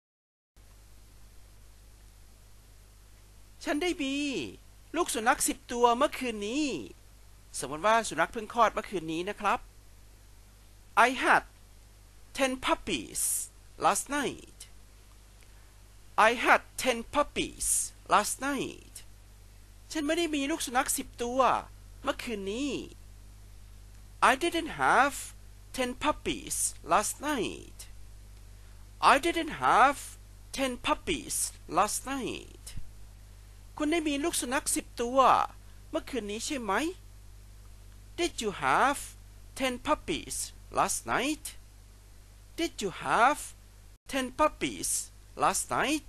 ฉันได้มีลูกสุนัข10 ตัวเมื่อคืนนี้สมมติว่าสุนัขเพิ่งคลอดเมื่อคืนนี้นะครับ I had 10 puppies last night I had 10 puppies last night ฉันไม่ได้มีลูกสุนัข10 ตัวเมื่อคืนนี้ I didn't have 10 puppies last night I didn't have 10 puppies last night คุณได้มีลูกสุนัข10 ตัวเมื่อคืนนี้ใช่ไหม Did you have 10 puppies last night Did you have 10 puppies last night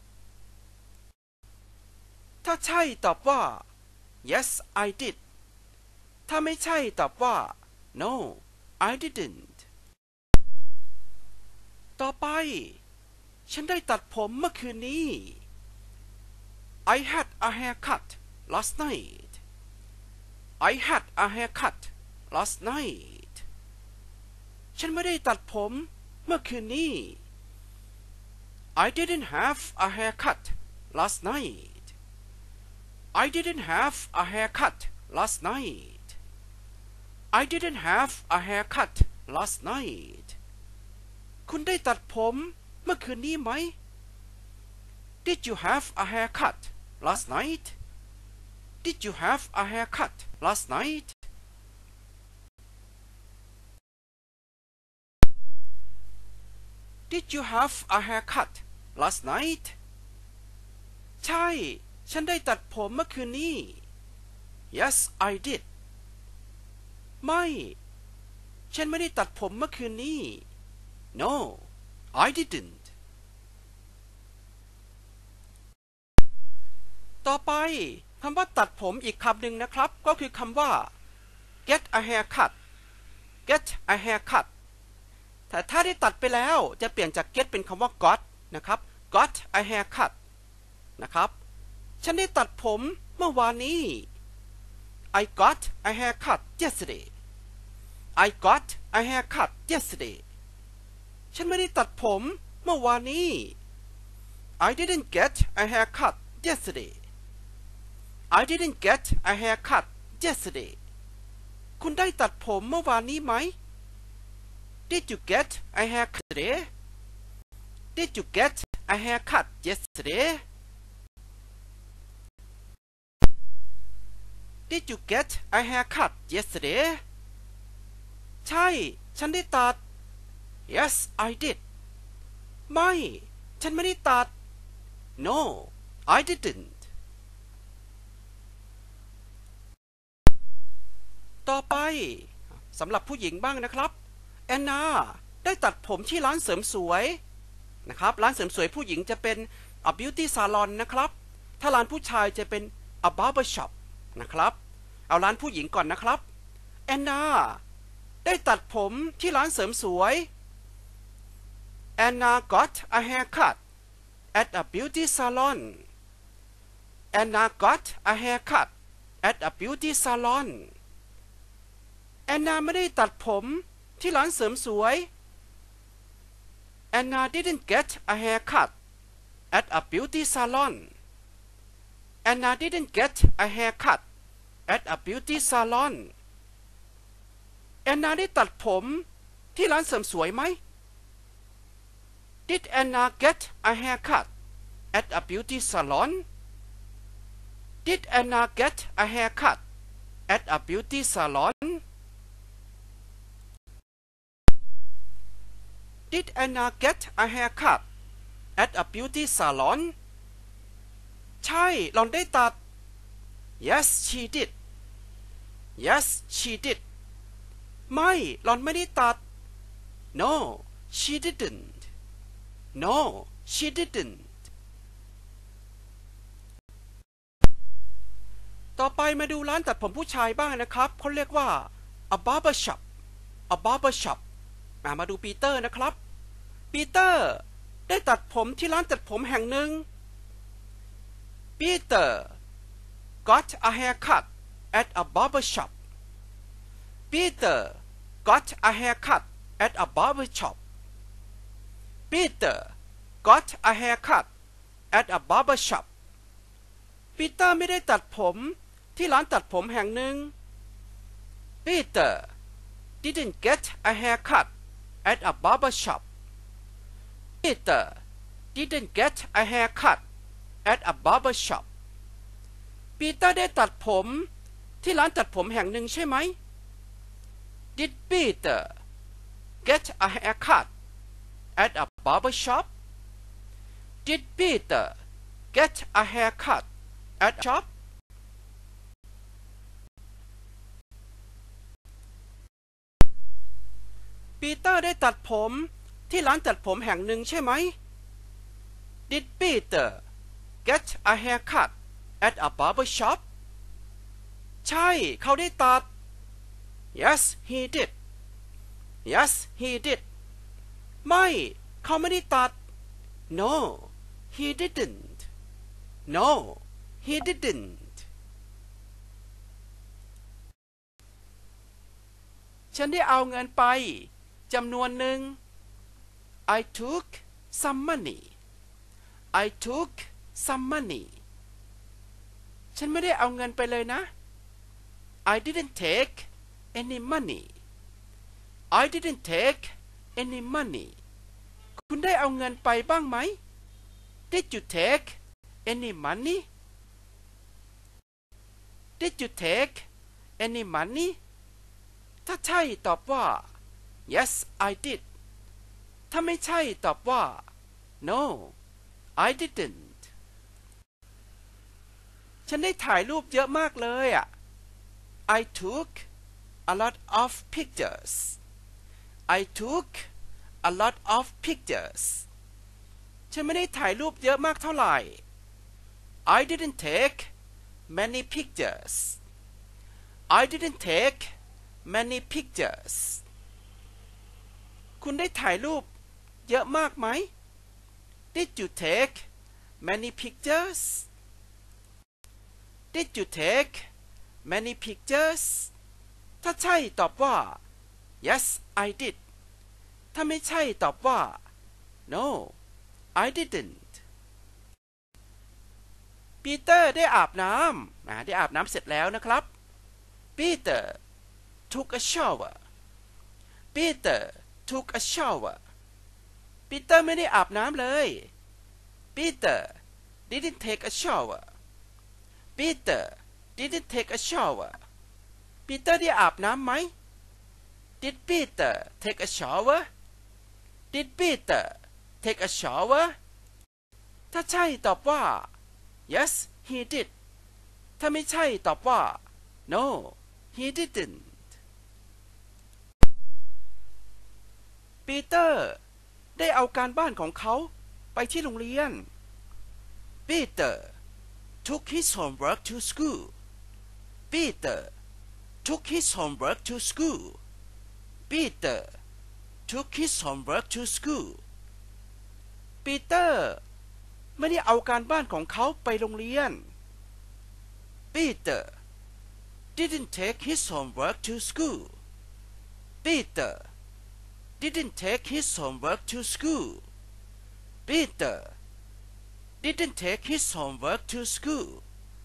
ถ้าใช่ตอบว่า Yes I did ถ้าไม่ใช่ตอบว่า No I didn't ต่อไปฉันได้ตัดผมเมื่อคืนนี้ I had a haircut last night I had a haircut last night ฉันไม่ได้ตัดผมเมื่อคืนนี้ I didn't have a haircut last night I didn't have a haircut last night I didn't have a haircut last night คุณได้ตัดผมเมื่อคืนนี้ไหม Did you have a haircut last night Did you have a haircut last night Did you have a haircut last night ใช่ฉันได้ตัดผมเมื่อคืนนี้ Yes I did ไม่ฉันไม่ได้ตัดผมเมื่อคืนนี้ No I didn't ต่อไปคำว่าตัดผมอีกคำหนึ่งนะครับก็คือคำว่า get a haircut get a haircut แต่ถ้าได้ตัดไปแล้วจะเปลี่ยนจาก get เป็นคำว่า got นะครับ got a haircut นะครับฉันได้ตัดผมเมื่อวานนี้ I got a haircut yesterday I got a haircut yesterday ฉันไม่ได้ตัดผมเมื่อวานนี้ I didn't get a haircut yesterday I didn't get a haircut yesterday คุณได้ตัดผมเมื่อวานนี้ไหม Did you get a haircut today Did you get a haircut yesterday Did you get a haircut yesterday ใช่ฉันได้ตัด Yes I did ไม่ฉันไม่ได้ตัด No I didn't ต่อไปสำหรับผู้หญิงบ้างนะครับแอนนาได้ตัดผมที่ร้านเสริมสวยนะครับร้านเสริมสวยผู้หญิงจะเป็น a beauty salon นะครับถ้าร้านผู้ชายจะเป็น a barber shop นะครับเอาร้านผู้หญิงก่อนนะครับแอนนาได้ตัดผมที่ร้านเสริมสวย Anna got a haircut at a beauty salon Anna got a haircut at a beauty salon แอนนาไม่ได้ตัดผมที่ร้านเสริมสวย Anna didn't get a haircut at a beauty salon Anna didn't get a haircut at a beauty salon แอนนาได้ตัดผมที่ร้านเสริมสวยไหม Did Anna get a haircut at a beauty salon? Did Anna get a haircut at a beauty salon? Did Anna get a haircut at a beauty salon? ใช่หล่อนได้ตัด Yes she did. Yes she did. ไม่หล่อนไม่ได้ตัด No she didn't. No she didn't. ต่อไปมาดูร้านตัดผมผู้ชายบ้างนะครับเขาเรียกว่า a barber shop a barber shop มาดูปีเตอร์นะครับปีเตอร์ได้ตัดผมที่ร้านตัดผมแห่งหนึ่ง Peter got a haircut at a barber shop. Peter got a haircut at a barber shop. Peter got a haircut at a barber shop. ปีเตอร์ไม่ได้ตัดผมที่ร้านตัดผมแห่งหนึ่ง Peter didn't get a haircut at a barber shop. Peter didn't get a haircut at a barber shop. ปีเตอร์ได้ตัดผมที่ร้านตัดผมแห่งหนึ่งใช่ไหม Did Peter get a haircut at a barber shop? Did Peter get a haircut at a shop? ปีเตอร์ได้ตัดผมที่ร้านตัดผมแห่งหนึ่งใช่ไหม Did Peter get a haircut at a barber shop? ใช่เขาได้ตัด Yes he did. Yes he did. ไม่เขาไม่ได้ตัด No he didn't. No he didn't. ฉันได้เอาเงินไปจำนวนหนึ่ง I took some money. I took some money. ฉันไม่ได้เอาเงินไปเลยนะ I didn't take any money. I didn't take any money. คุณได้เอาเงินไปบ้างไหม Did you take any money? Did you take any money? ถ้าใช่ตอบว่า Yes I did. ถ้าไม่ใช่ตอบว่า No I didn't. ฉันได้ถ่ายรูปเยอะมากเลยอ่ะ I took a lot of pictures. I took a lot of pictures. ฉันไม่ได้ถ่ายรูปเยอะมากเท่าไหร่ I didn't take many pictures. I didn't take many pictures. คุณได้ถ่ายรูปเยอะมากไหม Did you take many pictures? Did you take many pictures? ถ้าใช่ตอบว่า Yes I did. ถ้าไม่ใช่ตอบว่า No I didn't. ปีเตอร์ได้อาบน้ำได้อาบน้ำเสร็จแล้วนะครับ Peter took a shower. Peter took a shower. ปีเตอร์ไม่ได้อาบน้ำเลย Peter didn't take a shower. Peter didn't take a shower. ปีเตอร์ได้อาบน้ำไหม Did Peter take a shower? Did Peter take a shower? ถ้าใช่ตอบว่า Yes he did. ถ้าไม่ใช่ตอบว่า No he didn't. ปีเตอร์ได้เอาการบ้านของเขาไปที่โรงเรียน Peter took his homework to school. Peter took his homework to school. Peter took his homework to school. ปีเตอร์ไม่ได้เอาการบ้านของเขาไปโรงเรียน Peter didn't take his homework to school. Peter didn't take his homework to school. Peter didn't take his homework to school.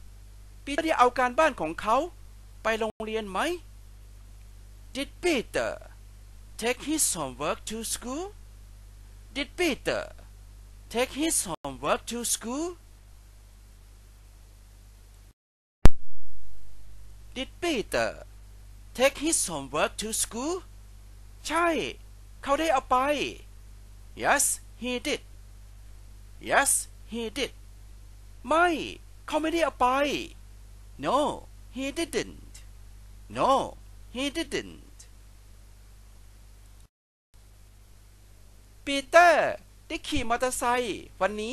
ปีเตอร์ได้เอาการบ้านของเขาไปโรงเรียนไหม Did Peter take his homework to school? Did Peter take his homework to school? Did Peter take his homework to school? ใช่ เขาได้เอาไป Yes, he did. Yes, he did. ไม่ เขาไม่ได้เอาไป No, he didn't. No, he didn't. ปีเตอร์ได้ขี่มอเตอร์ไซค์วันนี้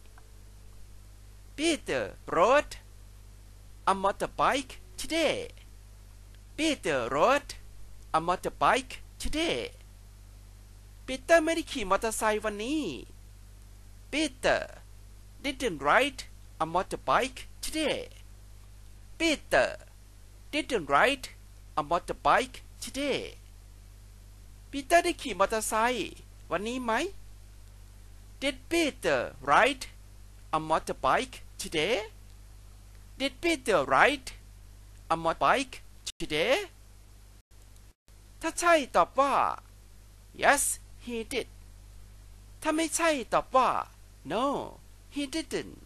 Peter rode a motorbike today. Peter rode a motorbike today. ปีเตอร์ไม่ได้ขี่มอเตอร์ไซค์วันนี้ Peter didn't ride a motorbike today. Peter didn't ride a motorbike today. ปีเตอร์ได้ขี่มอเตอร์ไซค์วันนี้ไหม Did Peter ride a motorbike today? Did Peter ride a motorbike today? ถ้าใช่ตอบว่า Yes, he did. ถ้าไม่ใช่ตอบว่า No, he didn't.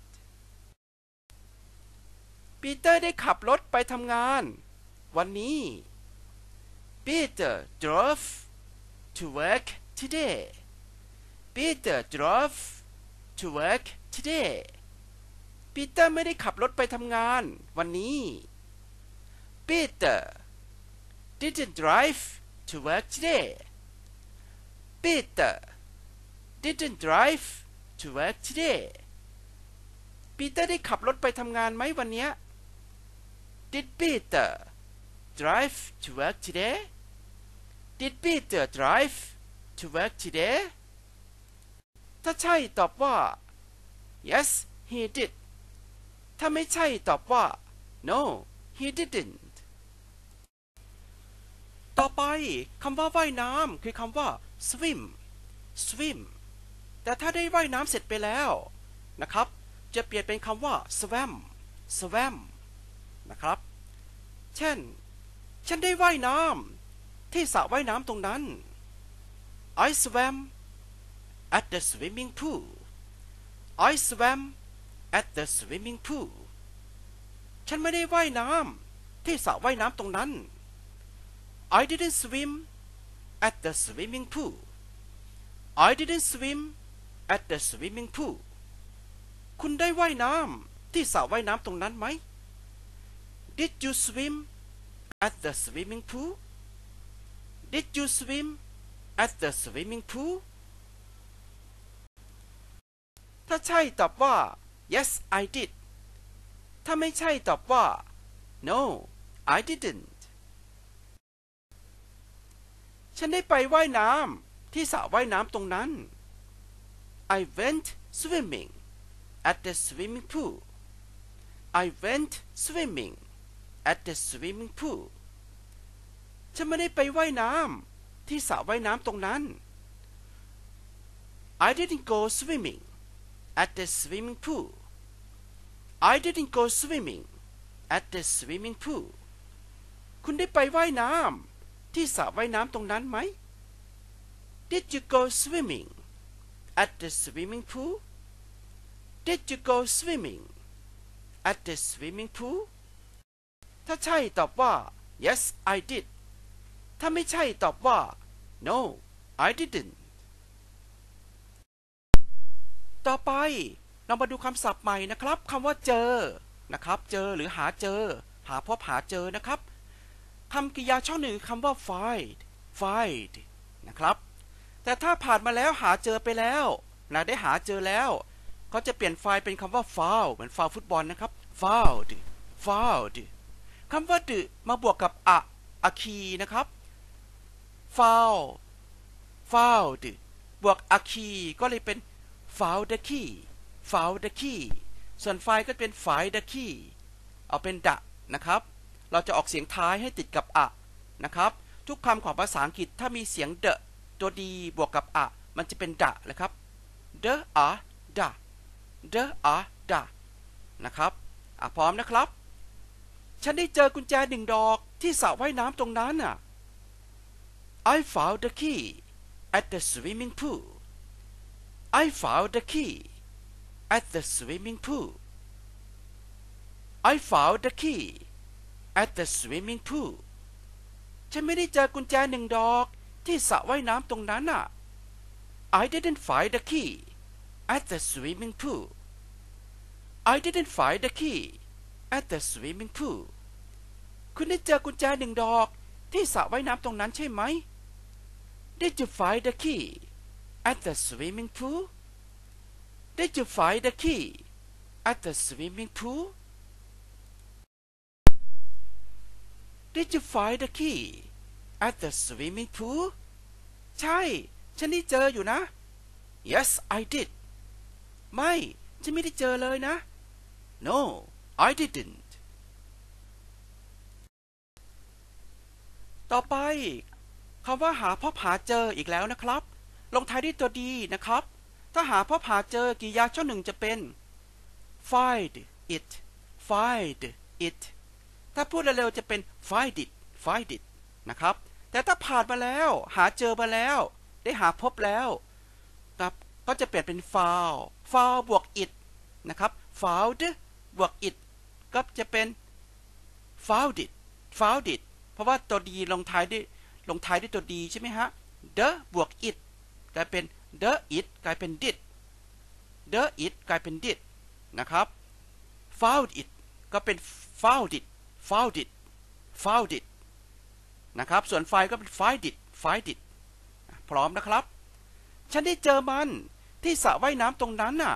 ปีเตอร์ได้ขับรถไปทำงานวันนี้ Peter drove to work today. Peter drove to work today. ปีเตอร์ไม่ได้ขับรถไปทำงานวันนี้ Peter didn't drive to work today. Peter didn't drive to work today. ปีเตอร์ได้ขับรถไปทำงานไหมวันนี้ Did Peter drive to work today? Did Peter drive to work today? ถ้าใช่ตอบว่า Yes, he did. ถ้าไม่ใช่ตอบว่า No, he didn't. ต่อไปคำว่าว่ายน้ำคือคำว่า swim swim แต่ถ้าได้ว่ายน้ำเสร็จไปแล้วนะครับจะเปลี่ยนเป็นคำว่า swam swam นะครับเช่นฉันได้ว่ายน้ำที่สระว่ายน้ำตรงนั้น I swam at the swimming pool. I swam at the swimming pool. ฉันไม่ได้ว่ายน้ำที่สระว่ายน้ำตรงนั้น I didn't swim at the swimming pool. I didn't swim at the swimming pool. คุณได้ว่ายน้ำที่สระว่ายน้ำตรงนั้นไหม Did you swim at the swimming pool? Did you swim at the swimming pool? ถ้าใช่ตอบว่า Yes, I did. ถ้าไม่ใช่ตอบว่า No, I didn't. ฉันได้ไปว่ายน้ำที่สระว่ายน้ำตรงนั้น I went swimming at the swimming pool. I went swimming at the swimming pool. ฉันไม่ได้ไปว่ายน้ำที่สระว่ายน้ำตรงนั้น I didn't go swimming at the swimming pool. I didn't go swimming at the swimming pool. คุณได้ไปว่ายน้ำที่สระว่ายน้ำตรงนั้นไหม Did you go swimming at the swimming pool? Did you go swimming at the swimming pool? ถ้าใช่ตอบว่า Yes, I did. ถ้าไม่ใช่ตอบว่า No, I didn't. ต่อไปเรามาดูคำศัพท์ใหม่นะครับคำว่าเจอนะครับเจอหรือหาเจอหาพบหาเจอนะครับคำกริยาช่องหนึ่งคำว่า find นะครับแต่ถ้าผ่านมาแล้วหาเจอไปแล้วนะได้หาเจอแล้วเขาจะเปลี่ยน find เป็นคำว่า foul เหมือน foul ฟุตบอลนะครับ found คำว่าดึมาบวกกับa key นะครับ found บวก a key ก็เลยเป็น found the key ส่วน find ก็เป็น find the key เอาเป็นดะนะครับเราจะออกเสียงท้ายให้ติดกับนะครับทุกคำของภาษาอังกฤษถ้ามีเสียง the ตัวดีบวกกับมันจะเป็นดะนะครับ the da นะครับพร้อมนะครับฉันได้เจอกุญแจ1 ดอกที่สระว่ายน้ำตรงนั้นน่ะ I found the key at the swimming pool I found the key at the swimming pool I found the key at the swimming pool ฉันไม่ได้เจอกุญแจ1 ดอกที่สระว่ายน้ำตรงนั้นน่ะ I didn't find the key at the swimming pool I didn't find the key at the swimming pool คุณได้เจอกุญแจ1 ดอกที่สระว่ายน้ำตรงนั้นใช่ไหม Did you find the key at the swimming pool Did you find the key at the swimming pool Did you find the key at the swimming pool ใช่ฉันได้เจออยู่นะ Yes I did ไม่ฉันไม่ได้เจอเลยนะ No I didn't ต่อไปคำว่าหาพบหาเจออีกแล้วนะครับลงท้ายด้วยตัวดีนะครับถ้าหาพบหาเจอกริยาช่องหนึ่งจะเป็น find it find it ถ้าพูดเร็วๆจะเป็น find it find it นะครับแต่ถ้าผ่านมาแล้วหาเจอมาแล้วได้หาพบแล้วครับก็จะเปลี่ยนเป็น found found บวก it นะครับ found บวก it ก็จะเป็น found it found it เพราะว่าตัวดีลงท้ายด้วยตัวดีใช่ไหมฮะ the บวก it กลายเป็น the it กลายเป็น did the it กลายเป็น did นะครับ found it ก็เป็น found it found it found it นะครับส่วน find ก็เป็น find it find it พร้อมนะครับฉันได้เจอมันที่สระว่ายน้ำตรงนั้นน่ะ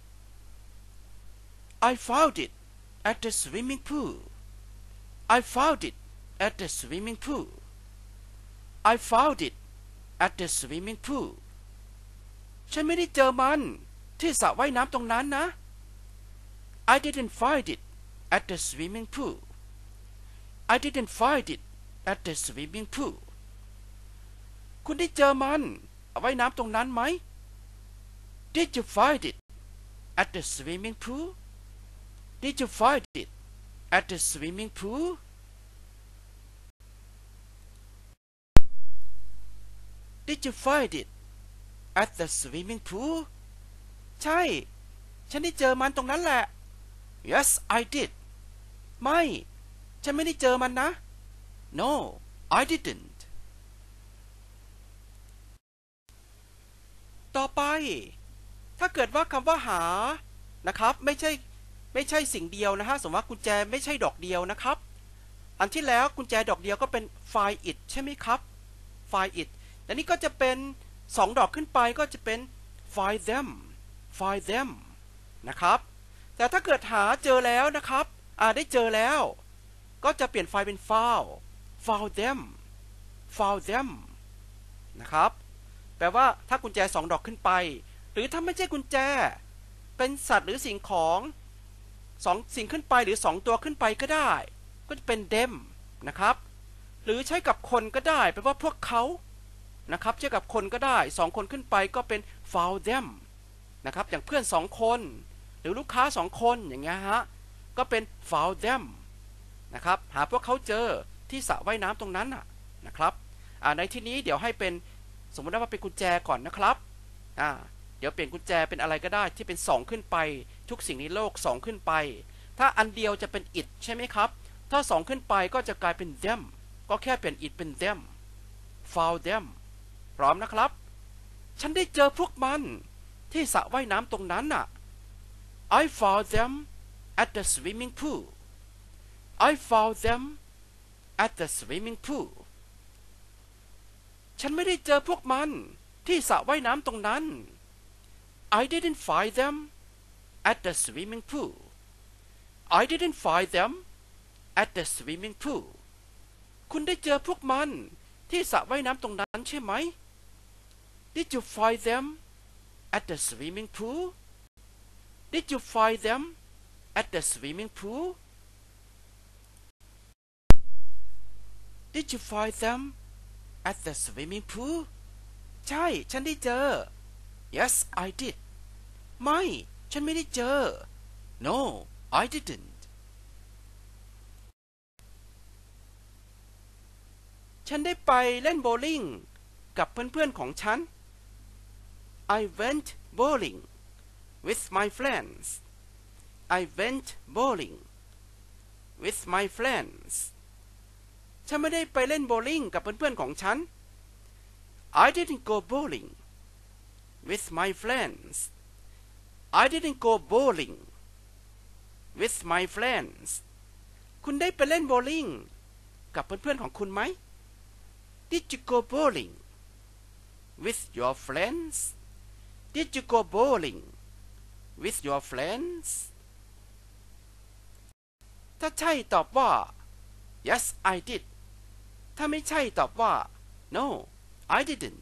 I found it at the swimming pool I found it at the swimming pool I found it at the swimming pool ฉันไม่ได้เจอมันที่สระว่ายน้ำตรงนั้นนะ I didn't find it at the swimming pool I didn't find it at the swimming pool คุณได้เจอมันว่ายน้ำตรงนั้นไหม Did you find it at the swimming pool Did you find it at the swimming pool Did you find it at the swimming pool ใช่ฉันได้เจอมันตรงนั้นแหละ Yes I did ไม่ฉันไม่ได้เจอมันนะ No I didn't ต่อไปถ้าเกิดว่าคำว่าหานะครับไม่ใช่สิ่งเดียวนะฮะสมมติว่ากุญแจไม่ใช่ดอกเดียวนะครับอันที่แล้วกุญแจดอกเดียวก็เป็น find it ใช่ไหมครับ find it แต่นี้ก็จะเป็น2 ดอกขึ้นไปก็จะเป็น find them นะครับแต่ถ้าเกิดหาเจอแล้วนะครับได้เจอแล้วก็จะเปลี่ยน find เป็น found them นะครับแปลว่าถ้ากุญแจ2 ดอกขึ้นไปหรือถ้าไม่ใช่กุญแจเป็นสัตว์หรือสิ่งของ2 สิ่งขึ้นไปหรือ2 ตัวขึ้นไปก็ได้ก็จะเป็น them นะครับหรือใช้กับคนก็ได้แปลว่าพวกเขานะครับใช้กับคนก็ได้2 คนขึ้นไปก็เป็น found them นะครับอย่างเพื่อน2 คนหรือลูกค้า2 คนอย่างเงี้ยฮะก็เป็น found them นะครับหาพวกเขาเจอที่สระว่ายน้ำตรงนั้นนะครับในที่นี้เดี๋ยวให้เป็นสมมติว่าเป็นกุญแจก่อนนะครับเดี๋ยวเปลี่ยนกุญแจเป็นอะไรก็ได้ที่เป็น2ขึ้นไปทุกสิ่งในโลก2ขึ้นไปถ้าอันเดียวจะเป็น it ใช่ไหมครับถ้า2ขึ้นไปก็จะกลายเป็น them ก็แค่เปลี่ยน it เป็น them found them พร้อมนะครับฉันได้เจอพวกมันที่สระว่ายน้ำตรงนั้นน่ะ I found them at the swimming pool I found them at the swimming pool ฉันไม่ได้เจอพวกมันที่สระว่ายน้ำตรงนั้น I didn't find them at the swimming pool I didn't find them at the swimming pool คุณได้เจอพวกมันที่สระว่ายน้ำตรงนั้นใช่ไหม Did you find them at the swimming pool Did you find them at the swimming pool Did you find them at the swimming pool ใช่ฉันได้เจอ Yes I did ไม่ฉันไม่ได้เจอ No I didn't ฉันได้ไปเล่นโบว์ลิ่งกับเพื่อนๆของฉัน I went bowling with my friends I went bowling with my friends ฉันไม่ได้ไปเล่นโบว์ลิ่งกับเพื่อนๆของฉัน I didn't go bowling with my friends I didn't go bowling with my friends คุณได้ไปเล่นโบว์ลิ่งกับเพื่อนๆของคุณไหม Did you go bowling with your friends Did you go bowling with your friends ถ้าใช่ตอบว่า Yes I did ถ้าไม่ใช่ตอบว่า No I didn't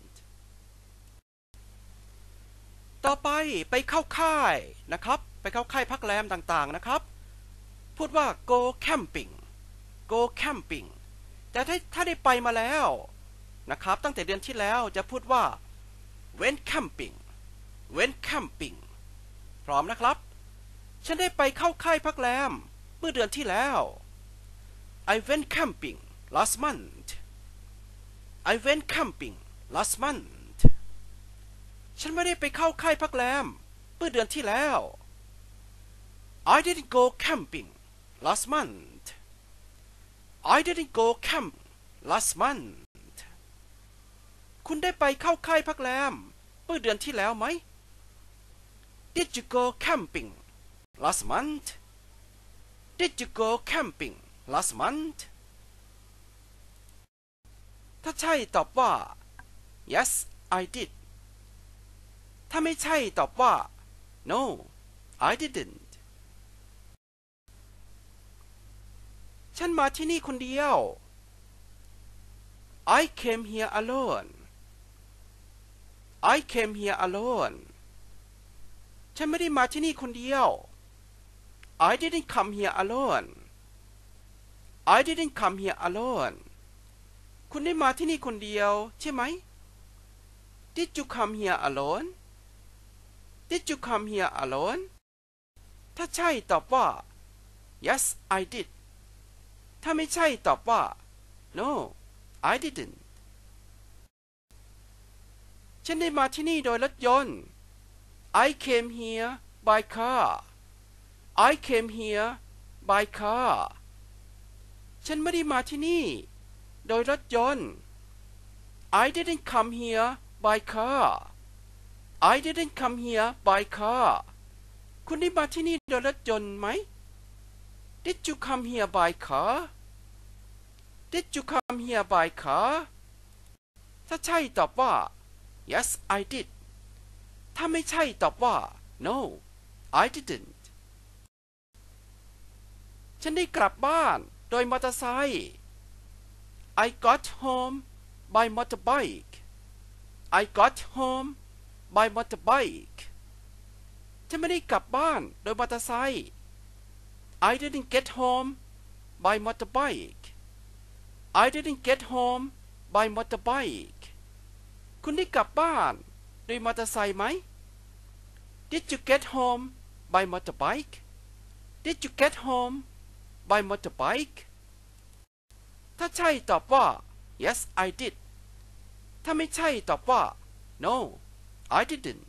ต่อไปเข้าค่ายนะครับไปเข้าค่ายพักแรมต่างๆนะครับพูดว่า go camping go camping แต่ถ้าได้ไปมาแล้วนะครับตั้งแต่เดือนที่แล้วจะพูดว่า went camping went camping พร้อมนะครับฉันได้ไปเข้าค่ายพักแรมเมื่อเดือนที่แล้ว I went camping last month I went camping last month ฉันไม่ได้ไปเข้าค่ายพักแรมเมื่อเดือนที่แล้ว I didn't go camping last month I didn't go camp last month คุณได้ไปเข้าค่ายพักแรมเมื่อเดือนที่แล้วไหม Did you go camping last month Did you go camping last month ถ้าใช่ตอบว่า Yes I did ถ้าไม่ใช่ตอบว่า No I didn't ฉันมาที่นี่คนเดียว I came here alone I came here alone ฉันไม่ได้มาที่นี่คนเดียว I didn't come here alone I didn't come here alone คุณได้มาที่นี่คนเดียวใช่ไหม Did you come here alone Did you come here alone ถ้าใช่ตอบว่า Yes I did ถ้าไม่ใช่ตอบว่า No I didn't ฉันได้มาที่นี่โดยรถยนต์ I came here by car I came here by car ฉันไม่ได้มาที่นี่โดยรถยนต์ I didn't come here by car I didn't come here by car คุณได้มาที่นี่โดยรถยนต์ไหม Did you come here by car Did you come here by car ถ้าใช่ตอบว่า Yes I did ถ้าไม่ใช่ตอบว่า No I didn't ฉันได้กลับบ้านโดยมอเตอร์ไซค์ I got home by motorbike I got home by motorbike ฉันไม่ได้กลับบ้านโดยมอเตอร์ไซค์ I didn't get home by motorbike I didn't get home by motorbike คุณได้กลับบ้านโดยมอเตอร์ไซค์ไหม Did you get home by motorbike Did you get home by motorbike ถ้าใช่ตอบว่า Yes I did ถ้าไม่ใช่ตอบว่า No I didn't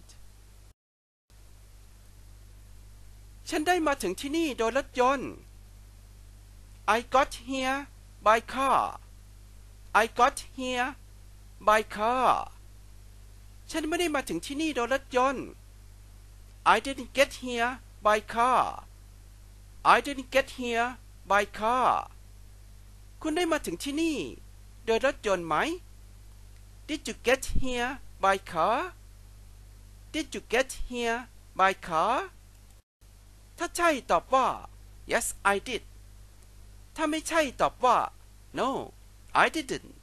ฉันได้มาถึงที่นี่โดยรถยนต์ I got here by car I got here by car ฉันไม่ได้มาถึงที่นี่โดยรถยนต์ I didn't get here by car I didn't get here by car คุณได้มาถึงที่นี่โดยรถยนต์ไหม Did you get here by car Did you get here by car ถ้าใช่ตอบว่า Yes I did ถ้าไม่ใช่ตอบว่า No I didn't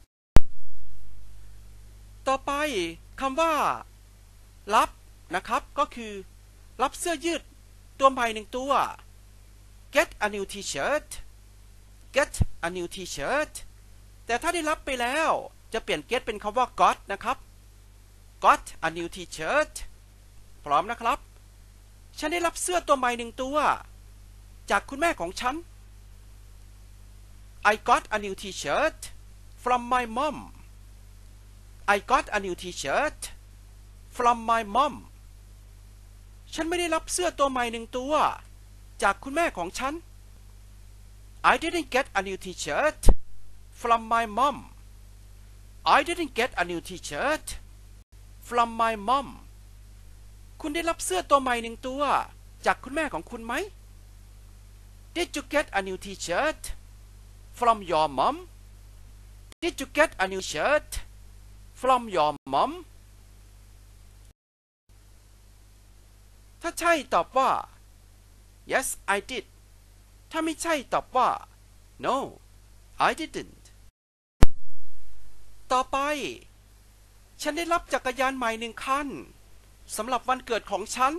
ต่อไปคำว่ารับนะครับก็คือรับเสื้อยืดตัวใหม่1ตัว Get a new t-shirt Get a new t-shirt แต่ถ้าได้รับไปแล้วจะเปลี่ยน get เป็นคำว่า got นะครับ Got a new t-shirt พร้อมนะครับฉันได้รับเสื้อตัวใหม่1ตัวจากคุณแม่ของฉัน I got a new t-shirt from my mom I got a new t-shirt from my mom ฉันไม่ได้รับเสื้อตัวใหม่หนึ่งตัวจากคุณแม่ของฉัน I didn't get a new t-shirt from my mom I didn't get a new t-shirt from my mom คุณได้รับเสื้อตัวใหม่หนึ่งตัวจากคุณแม่ของคุณไหม Did you get a new t-shirt from your mom Did you get a new shirt from your mom ถ้าใช่ตอบว่า Yes I did ถ้าไม่ใช่ตอบว่า No I didn't ต่อไปฉันได้รับจักรยานใหม่หนึ่งคันสำหรับวันเกิดของฉัน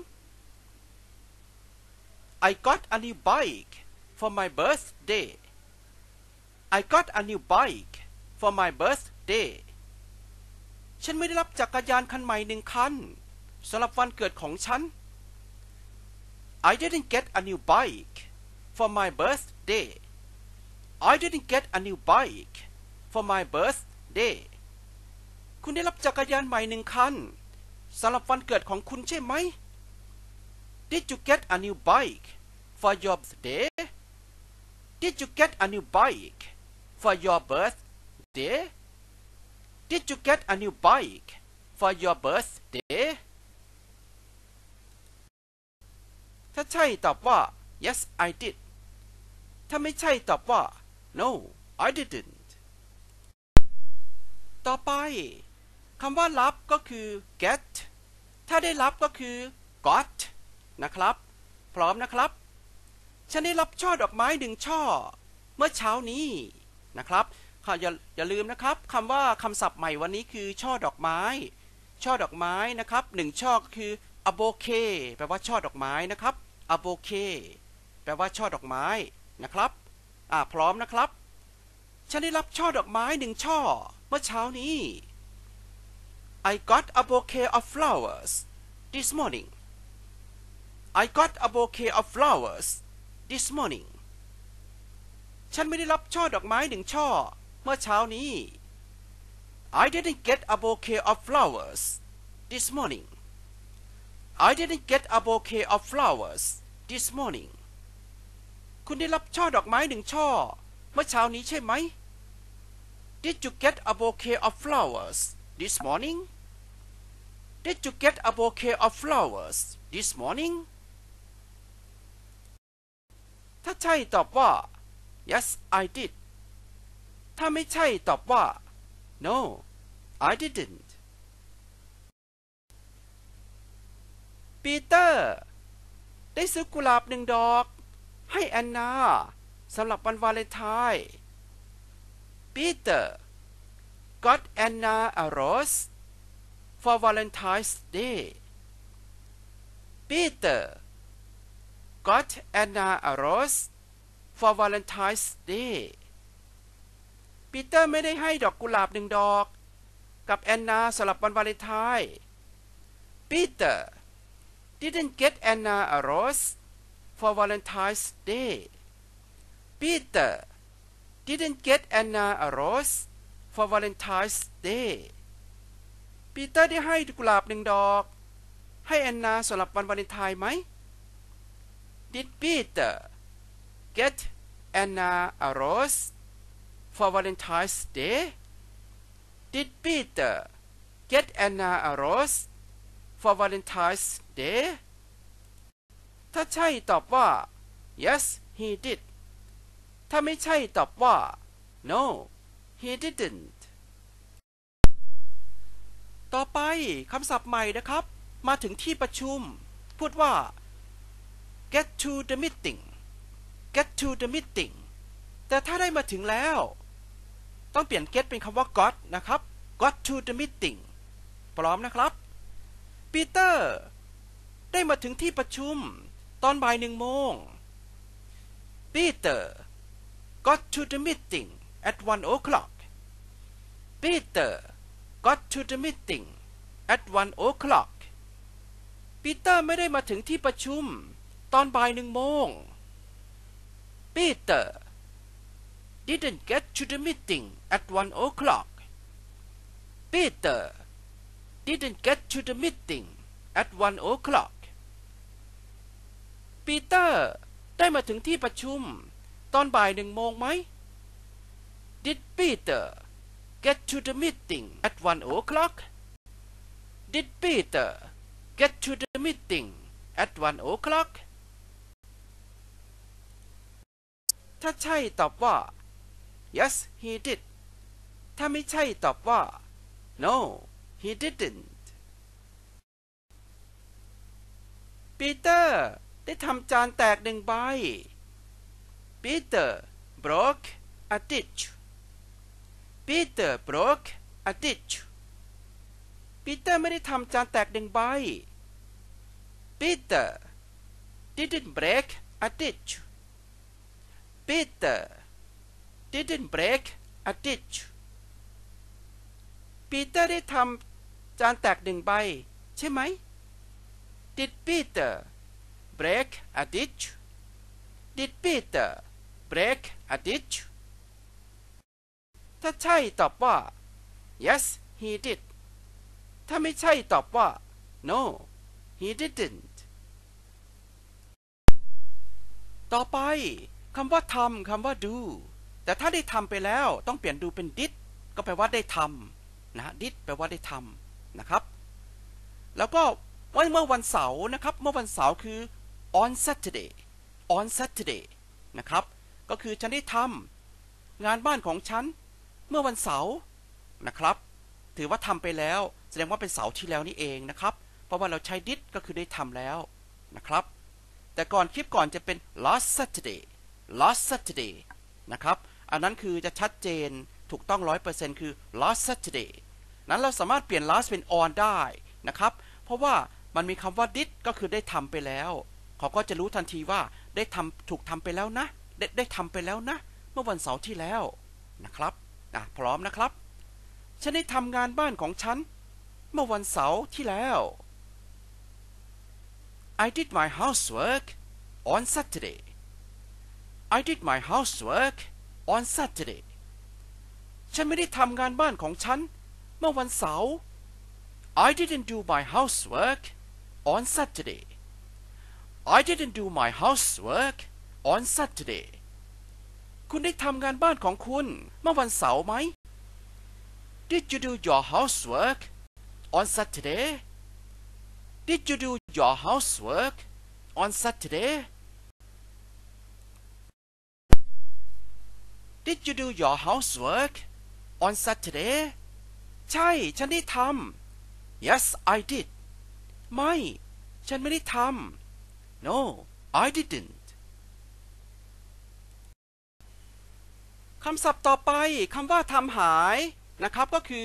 I got a new bike for my birthday I got a new bike for my birthday ฉันไม่ได้รับจักรยานคันใหม่หนึ่งคันสำหรับวันเกิดของฉัน I didn't get a new bike for my birthday I didn't get a new bike for my birthday คุณได้รับจักรยานใหม่หนึ่งคันสำหรับวันเกิดของคุณใช่ไหม Did you get a new bike for your birthday Did you get a new bike for your birthday Did you get a new bike for your birthday ถ้าใช่ตอบว่า Yes I did ถ้าไม่ใช่ตอบว่า No I didn't ต่อไปคำว่ารับก็คือ get ถ้าได้รับก็คือ got นะครับพร้อมนะครับฉันได้รับช่อดอกไม้หนึ่งช่อเมื่อเช้านี้นะครับอย่าลืมนะครับคำศัพท์ใหม่วันนี้คือช่อดอกไม้ช่อดอกไม้นะครับหนึ่งช่อก็คือ a bouquet แปลว่าช่อดอกไม้นะครับ a bouquet แปลว่าช่อดอกไม้นะครับพร้อมนะครับฉันได้รับช่อดอกไม้หนึ่งช่อเมื่อเช้านี้ I got a bouquet of flowers this morning I got a bouquet of flowers this morning ฉันไม่ได้รับช่อดอกไม้หนึ่งช่อเมื่อเช้านี้ I didn't get a bouquet of flowers this morning I didn't get a bouquet of flowers this morning คุณได้รับช่อดอกไม้หนึ่งช่อเมื่อเช้านี้ใช่ไหม Did you get a bouquet of flowers this morning Did you get a bouquet of flowers this morning ถ้าใช่ตอบว่า Yes I did ถ้าไม่ใช่ตอบว่า No I didn't ปีเตอร์ได้ซื้อกุหลาบหนึ่งดอกให้แอนนาสำหรับวันวาเลนไทน์ Peter got Anna a rose for Valentine's Day Peter got Anna a rose for Valentine's Day ปีเตอร์ไม่ได้ให้ดอกกุหลาบหนึ่งดอกกับแอนนาสำหรับวันวาเลนไทน์ Peter didn't get Anna a rose for Valentine's Day Peter didn't get Anna a rose for Valentine's Day ปีเตอร์ได้ให้กุหลาบหนึ่งดอกให้แอนนาสำหรับวันวาเลนไทน์ไหม Did Peter get Anna a rose for Valentine's Day Did Peter get Anna a rose for Valentine's Day ถ้าใช่ตอบว่า Yes he did ถ้าไม่ใช่ตอบว่า No he didn't ต่อไปคำศัพท์ใหม่นะครับมาถึงที่ประชุมพูดว่า get to the meeting get to the meeting แต่ถ้าได้มาถึงแล้วต้องเปลี่ยน get เป็นคำว่า got นะครับ got to the meeting พร้อมนะครับปีเตอร์ได้มาถึงที่ประชุมตอนบ่าย1 โมง Peter got to the meeting at 1 o'clock Peter got to the meeting at 1 o'clock ปีเตอร์ไม่ได้มาถึงที่ประชุมตอนบ่าย1 โมง Peter didn't get to the meeting at 1 o'clock. Peter didn't get to the meeting at 1 o'clock. ปีเตอร์ได้มาถึงที่ประชุมตอนบ่าย1 โมงไหม Did Peter get to the meeting at 1 o'clock? Did Peter get to the meeting at 1 o'clock? ถ้าใช่ตอบว่า Yes he did ถ้าไม่ใช่ตอบว่า No he didn't ปีเตอร์ได้ทำจานแตก1 ใบ Peter broke a dish. Peter broke a dish. ปีเตอร์ไม่ได้ทำจานแตก1 ใบ Peter didn't break a dish. Peter didn't break a dish. ปีเตอร์ได้ทำจานแตก1 ใบใช่ไหม Did Peter break a dish? Did Peter break a dish? ถ้าใช่ตอบว่า Yes he did ถ้าไม่ใช่ตอบว่า No he didn't ต่อไปคำว่าทำคำว่า do แต่ถ้าได้ทำไปแล้วต้องเปลี่ยน do เป็น did ก็แปลว่าได้ทำนะ did แปลว่าได้ทำนะครับแล้วก็เมื่อวันเสาร์นะครับเมื่อวันเสาร์คือ on Saturday นะครับก็คือฉันได้ทำงานบ้านของฉันเมื่อวันเสาร์นะครับถือว่าทำไปแล้วแสดงว่าเป็นเสาร์ที่แล้วนี่เองนะครับเพราะว่าเราใช้ did ก็คือได้ทำแล้วนะครับแต่ก่อนคลิปก่อนจะเป็น last Saturday นะครับอันนั้นคือจะชัดเจนถูกต้อง 100% คือ last Saturday นั้นเราสามารถเปลี่ยน last เป็น on ได้นะครับเพราะว่ามันมีคำว่า did ก็คือได้ทำไปแล้วเขาก็จะรู้ทันทีว่าได้ทำถูกทำไปแล้วนะได้ทำไปแล้วนะเมื่อวันเสาร์ที่แล้วนะครับพร้อมนะครับฉันได้ทำงานบ้านของฉันเมื่อวันเสาร์ที่แล้ว I did my housework on Saturday. I did my housework on Saturday. ฉันไม่ได้ทำงานบ้านของฉันเมื่อวันเสาร์ I didn't do my housework on Saturday. I didn't do my housework on Saturday. คุณได้ทำงานบ้านของคุณเมื่อวันเสาร์ไหม Did you do your housework on Saturday? Did you do your housework on Saturday? Did you do your housework on Saturday? ใช่ฉันได้ทำ Yes I did ไม่ฉันไม่ได้ทำ No I didn't คำศัพท์ต่อไปคำว่าทำหายนะครับก็คือ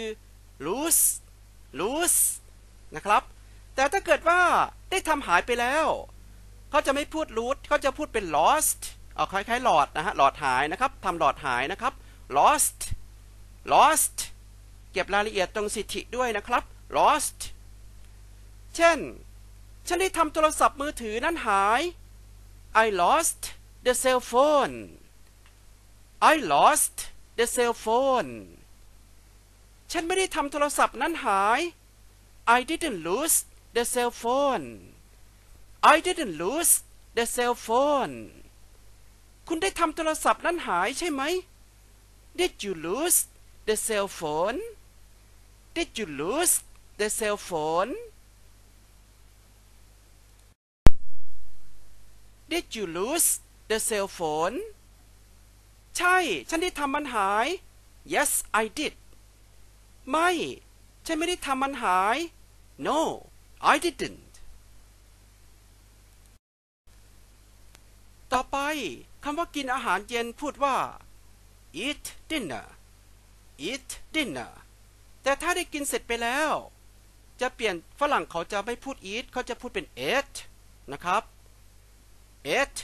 lose นะครับแต่ถ้าเกิดว่าได้ทำหายไปแล้วเขาจะไม่พูด lose เขาจะพูดเป็น lost คล้ายๆหลอดนะฮะหลอดหายนะครับทำหลอดหายนะครับ lost เก็บรายละเอียดตรงสิทธิด้วยนะครับ lost เช่นฉันได้ทำโทรศัพท์มือถือนั้นหาย I lost the cell phone. I lost the cell phone. ฉันไม่ได้ทำโทรศัพท์นั้นหาย I didn't lose the cell phone. I didn't lose the cell phone. คุณได้ทำโทรศัพท์นั้นหายใช่ไหม Did you lose the cell phone? Did you lose the cell phone? Did you lose the cell phone? ใช่ฉันได้ทำมันหาย Yes I did ไม่ฉันไม่ได้ทำมันหาย No I didn't ต่อไปคำว่ากินอาหารเย็นพูดว่า eat dinner แต่ถ้าได้กินเสร็จไปแล้วจะเปลี่ยนฝรั่งเขาจะไม่พูด eat เขาจะพูดเป็น ate นะครับ ate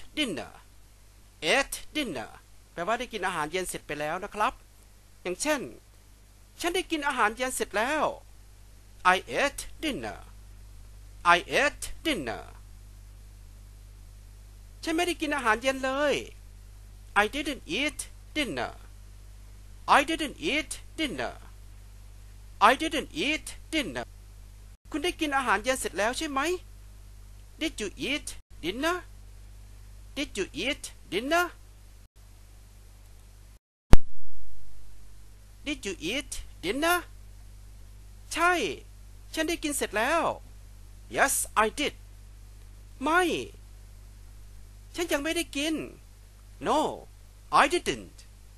dinner แปลว่าได้กินอาหารเย็นเสร็จไปแล้วนะครับอย่างเช่นฉันได้กินอาหารเย็นเสร็จแล้ว I ate dinner ฉันไม่ได้กินอาหารเย็นเลย I didn't eat dinner I didn't eat dinner I didn't eat dinner คุณได้กินอาหารเย็นเสร็จแล้วใช่ไหม Did you eat dinner Did you eat dinner Did you eat dinner ใช่ ฉันได้กินเสร็จแล้ว Yes I did ไม่ ฉันยังไม่ได้กิน No I didn't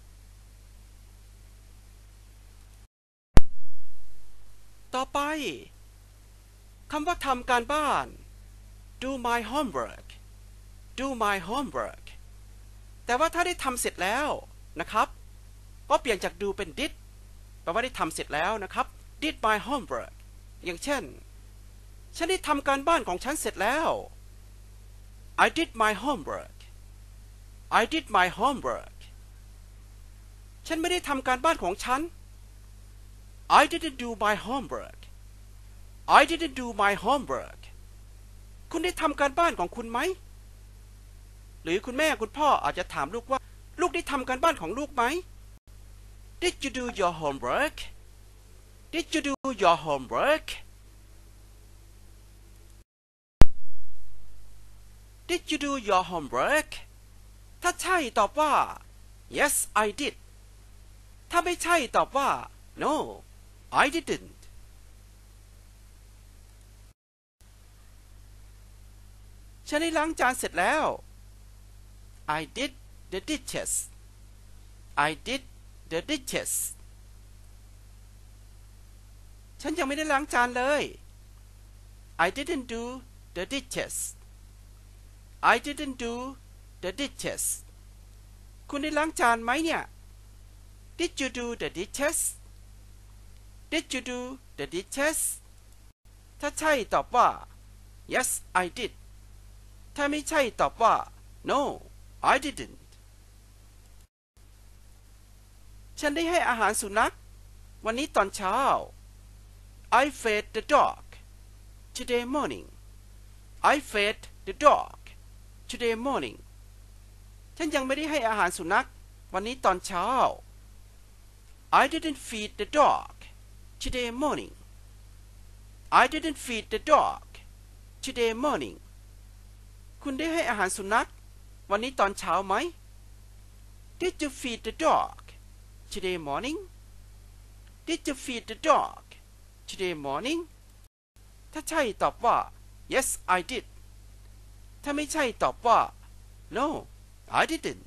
ต่อไปคำว่าทำการบ้าน do my homework do my homework แต่ว่าถ้าได้ทำเสร็จแล้วนะครับก็เปลี่ยนจาก do เป็น did แปลว่าได้ทำเสร็จแล้วนะครับ did my homework อย่างเช่นฉันได้ทำการบ้านของฉันเสร็จแล้ว I did my homework I did my homework ฉันไม่ได้ทำการบ้านของฉัน I didn't do my homework I didn't do my homework คุณได้ทำการบ้านของคุณไหมหรือคุณแม่คุณพ่ออาจจะถามลูกว่าลูกได้ทำการบ้านของลูกไหม Did you do your homework Did you do your homework Did you do your homework ถ้าใช่ตอบว่า Yes I did ถ้าไม่ใช่ตอบว่า No I didn't ฉันได้ล้างจานเสร็จแล้ว I did the dishes I did the dishes ฉันยังไม่ได้ล้างจานเลย I didn't do the dishes I didn't do the dishes คุณได้ล้างจานไหมเนี่ย Did you do the dishes Did you do the dishes ถ้าใช่ตอบว่า Yes I did ถ้าไม่ใช่ตอบว่า No I didn't ฉันได้ให้อาหารสุนัขวันนี้ตอนเช้า I fed the dog today morning I fed the dog today morning ฉันยังไม่ได้ให้อาหารสุนัขวันนี้ตอนเช้า I didn't feed the dog today morning I didn't feed the dog today morning คุณได้ให้อาหารสุนัขวันนี้ตอนเช้าไหม Did you feed the dog today morning Did you feed the dog today morning ถ้าใช่ตอบว่า Yes I did ถ้าไม่ใช่ตอบว่า No I didn't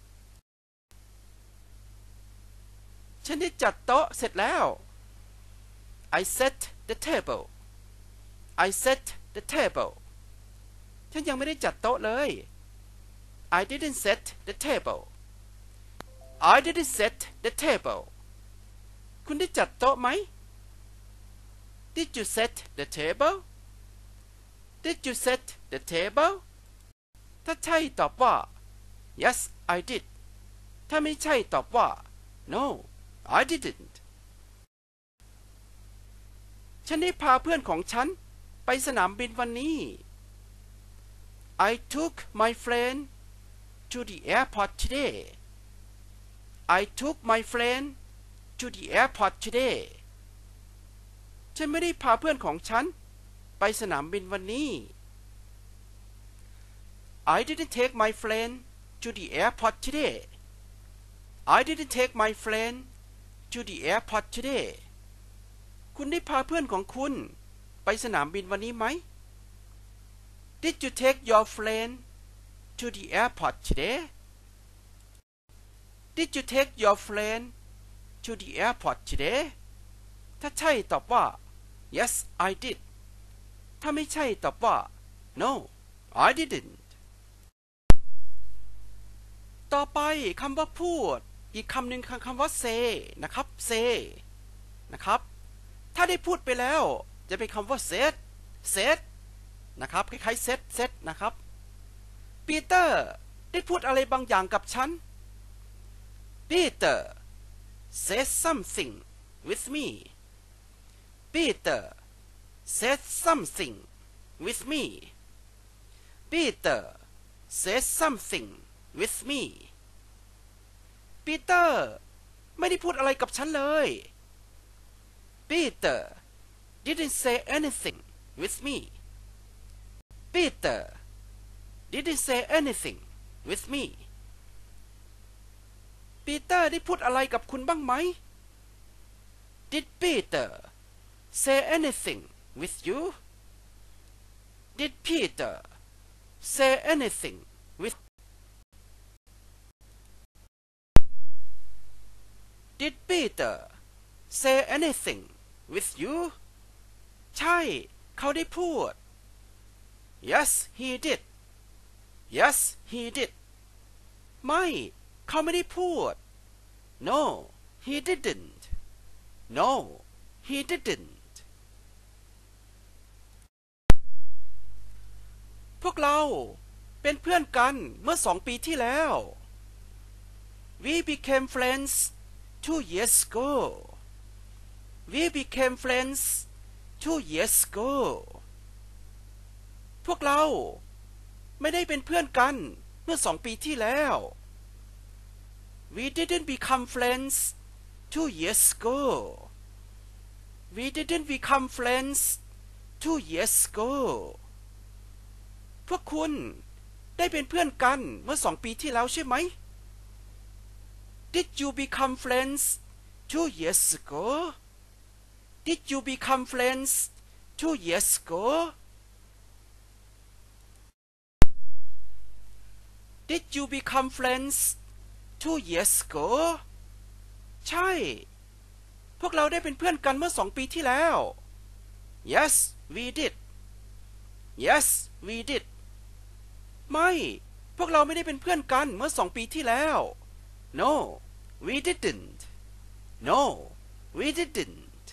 ฉันได้จัดโต๊ะเสร็จแล้ว I set the table I set the table ฉันยังไม่ได้จัดโต๊ะเลย I didn't set the table I didn't set the table คุณได้จัดโต๊ะไหม Did you set the table Did you set the table ถ้าใช่ตอบว่า Yes I did ถ้าไม่ใช่ตอบว่า No I didn't ฉันได้พาเพื่อนของฉันไปสนามบินวันนี้ I took my friend to the airport today I took my friend to the airport today ฉันไม่ได้พาเพื่อนของฉันไปสนามบินวันนี้ I didn't take my friend to the airport today I didn't take my friend to the airport today คุณได้พาเพื่อนของคุณไปสนามบินวันนี้ไหม Did you take your friend to the airport today Did you take your friend to the airport today ถ้าใช่ตอบว่า Yes I did ถ้าไม่ใช่ตอบว่า No I didn't ต่อไปคำว่าพูดอีกคำหนึ่งคือคำว่า say นะครับ say นะครับถ้าได้พูดไปแล้วจะเป็นคำว่า said นะครับคล้ายๆ said นะครับปีเตอร์ได้พูดอะไรบางอย่างกับฉัน Peter said something with me Peter said something with me Peter said something with me ปีเตอร์ไม่ได้พูดอะไรกับฉันเลย Peter didn't say anything with me Peter didn't say anything with me ปีเตอร์ได้พูดอะไรกับคุณบ้างไหม Did Peter say anything with you Did Peter say anything with Did Peter say anything with you ใช่เขาได้พูด Yes he did Yes he did ไม่เขาไม่ได้พูด No he didn't No he didn't พวกเราเป็นเพื่อนกันเมื่อ2 ปีที่แล้ว We became friends 2 years ago We became friends 2 years ago พวกเราไม่ได้เป็นเพื่อนกันเมื่อ2 ปีที่แล้ว We didn't become friends 2 years ago We didn't become friends 2 years ago พวกคุณได้เป็นเพื่อนกันเมื่อ2 ปีที่แล้วใช่ไหม Did you become friends 2 years ago Did you become friends 2 years ago Did you become friends 2 years ago ใช่พวกเราได้เป็นเพื่อนกันเมื่อ2 ปีที่แล้ว Yes we did Yes we did ไม่พวกเราไม่ได้เป็นเพื่อนกันเมื่อ2 ปีที่แล้ว No we didn't No we didn't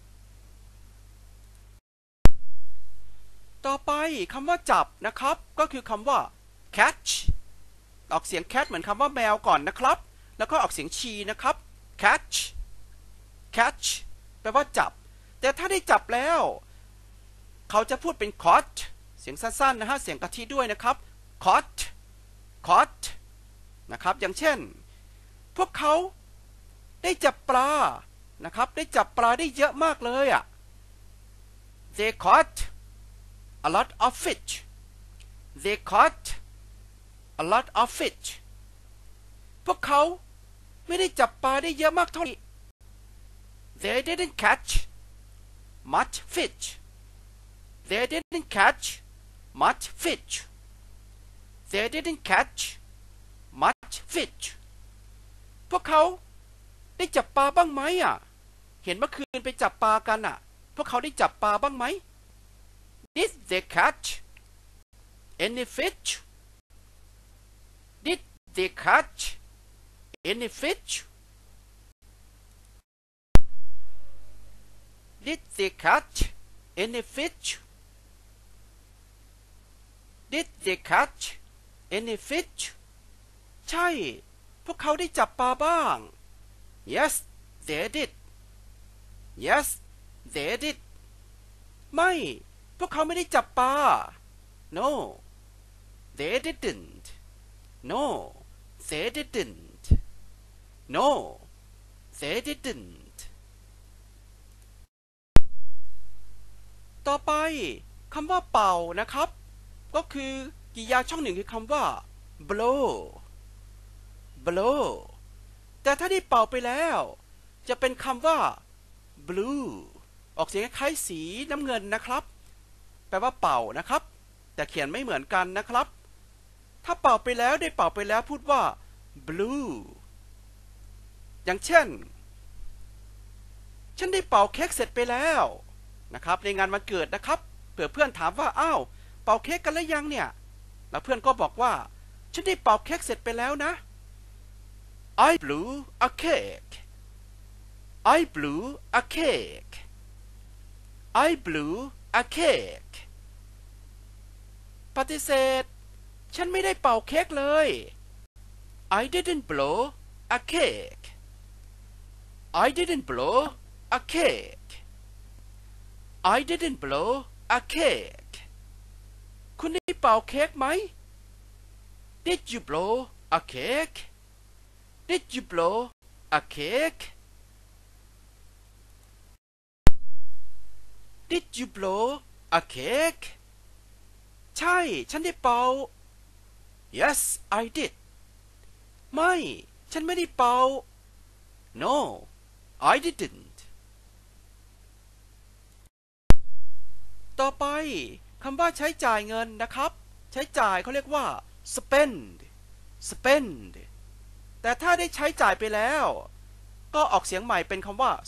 ต่อไปคำว่าจับนะครับก็คือคำว่า catch ออกเสียง cat เหมือนคำว่าแมวก่อนนะครับแล้วก็ออกเสียงชีนะครับ catch catch แปลว่าจับแต่ถ้าได้จับแล้วเขาจะพูดเป็น caught เสียงสั้นๆนะฮะเสียงกะทิด้วยนะครับ caught caught นะครับอย่างเช่นพวกเขาได้จับปลานะครับได้จับปลาได้เยอะมากเลยอ่ะ They caught a lot of fish They caught a lot of fish พวกเขาไม่ได้จับปลาได้เยอะมากเท่าไหร่ They didn't catch much fish They didn't catch much fish They didn't catch much fish พวกเขาได้จับปลาบ้างไหมอ่ะเห็นเมื่อคืนไปจับปลากันอ่ะพวกเขาได้จับปลาบ้างไหม Did they catch any fish Did they catch any fish Did they catch any fish Did they catch any fish ใช่พวกเขาได้จับปลาบ้าง Yes they did Yes they did ไม่พวกเขาไม่ได้จับปลา No they didn't No they didn't No they didn't ต่อไปคำว่าเป่านะครับก็คือกริยาช่องหนึ่งคือคำว่า blow blow แต่ถ้าได้เป่าไปแล้วจะเป็นคำว่า blue ออกเสียงคล้ายสีน้ำเงินนะครับแปลว่าเป่านะครับแต่เขียนไม่เหมือนกันนะครับถ้าเป่าไปแล้วได้เป่าไปแล้วพูดว่า blue อย่างเช่นฉันได้เป่าเค้กเสร็จไปแล้วนะครับในงานวันเกิดนะครับเผื่อเพื่อนถามว่าอ้าวเป่าเค้กกันแล้วยังเนี่ยแล้วเพื่อนก็บอกว่าฉันได้เป่าเค้กเสร็จไปแล้วนะ I blew a cake I blew a cake I blew a cake ปฏิเสธฉันไม่ได้เป่าเค้กเลย I didn't blow a cake I didn't blow a cake I didn't blow a cake คุณได้เป่าเค้กไหม Did you blow a cake Did you blow a cake Did you blow a cake ใช่ฉันได้เป่า Yes I did ไม่ฉันไม่ได้เป่า No I didn't ต่อไปคำว่าใช้จ่ายเงินนะครับใช้จ่ายเขาเรียกว่า spend แต่ถ้าได้ใช้จ่ายไปแล้วก็ออกเสียงใหม่เป็นคำว่า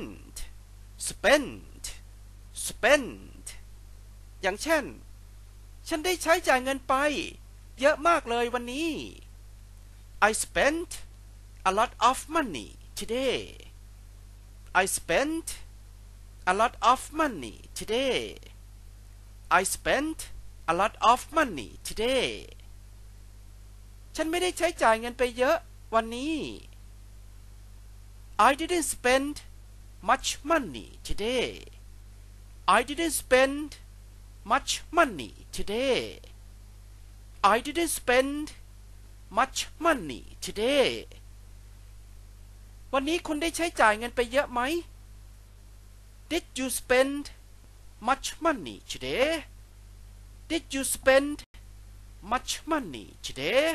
spend อย่างเช่นฉันได้ใช้จ่ายเงินไปเยอะมากเลยวันนี้ I spent a lot of money today I spent a lot of money today I spent a lot of money today ฉันไม่ได้ใช้จ่ายเงินไปเยอะวันนี้ I didn't spend much money today I didn't spend much money today I didn't spend much money today วันนี้คุณได้ใช้จ่ายเงินไปเยอะไหม Did you spend much money today Did you spend much money today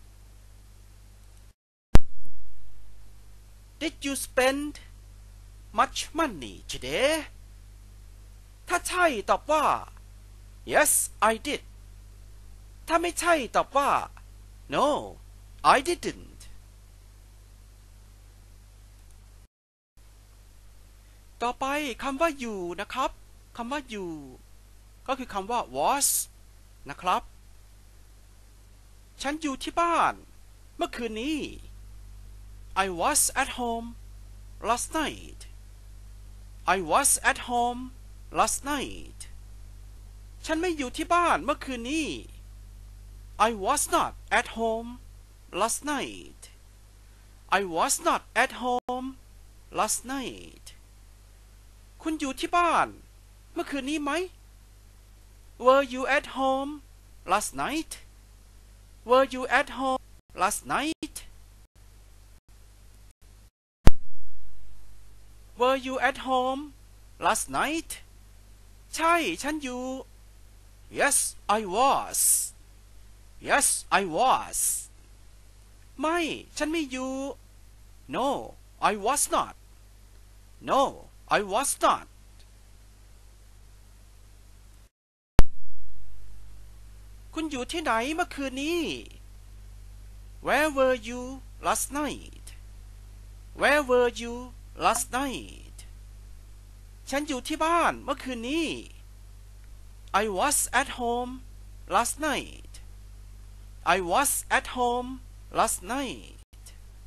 Did you spend much money today ถ้าใช่ตอบว่า Yes I did ถ้าไม่ใช่ตอบว่า No I didn't ต่อไปคำว่า you นะครับคำว่า you ก็คือคำว่า was นะครับฉันอยู่ที่บ้านเมื่อคืนนี้ I was at home last night I was at home last night ฉันไม่อยู่ที่บ้านเมื่อคืนนี้ I was not at home last night I was not at home last night คุณอยู่ที่บ้านเมื่อคืนนี้ไหม Were you at home last night Were you at home last night Were you at home last night ใช่ฉันอยู่ Yes I was Yes I was ไม่ฉันไม่อยู่ No I was not No I was not คุณอยู่ที่ไหนเมื่อคืนนี้ Where were you last night Where were you last night ฉันอยู่ที่บ้านเมื่อคืนนี้ I was at home last night I was at home last night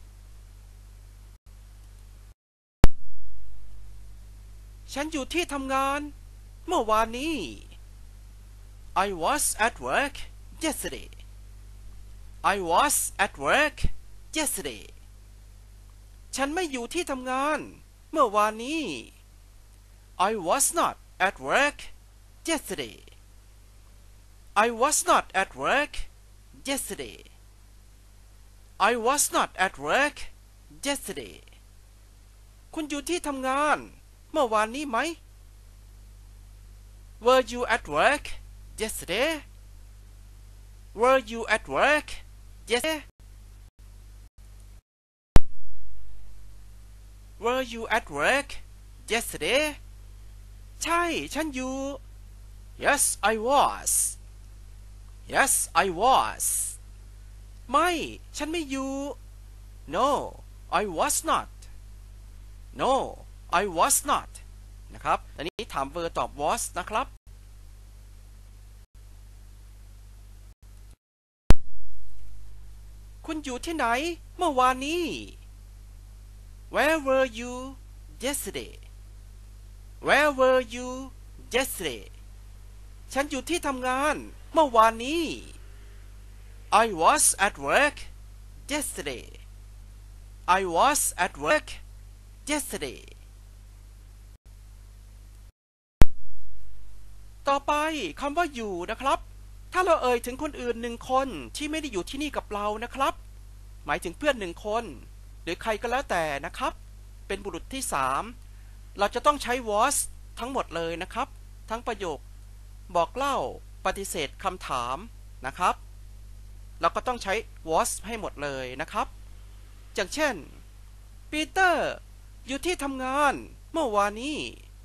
ฉันอยู่ที่ทำงานเมื่อวานนี้ I was at work yesterday I was at work yesterday ฉันไม่อยู่ที่ทำงานเมื่อวานนี้ I was not at work yesterday I was not at work yesterday I was not at work yesterday คุณอยู่ที่ทำงานเมื่อวานนี้ไหม Were you at work yesterday Were you at work yesterday Were you at work yesterday ใช่ฉันอยู่ Yes I was Yes I was ไม่ฉันไม่อยู่ No I was not No I was not นะครับอันนี้ถาม were ตอบ was นะครับคุณอยู่ที่ไหนเมื่อวานนี้ Where were you yesterday Where were you yesterday ฉันอยู่ที่ทำงานเมื่อวานนี้ I was at work yesterday I was at work yesterday ต่อไปคำว่าอยู่นะครับถ้าเราเอ่ยถึงคนอื่นหนึ่งคนที่ไม่ได้อยู่ที่นี่กับเรานะครับหมายถึงเพื่อนหนึ่งคนหรือใครก็แล้วแต่นะครับเป็นบุรุษที่3เราจะต้องใช้ was ทั้งหมดเลยนะครับทั้งประโยคบอกเล่าปฏิเสธคำถามนะครับเราก็ต้องใช้ was ให้หมดเลยนะครับอย่างเช่นปีเตอร์อยู่ที่ทำงานเมื่อวานนี้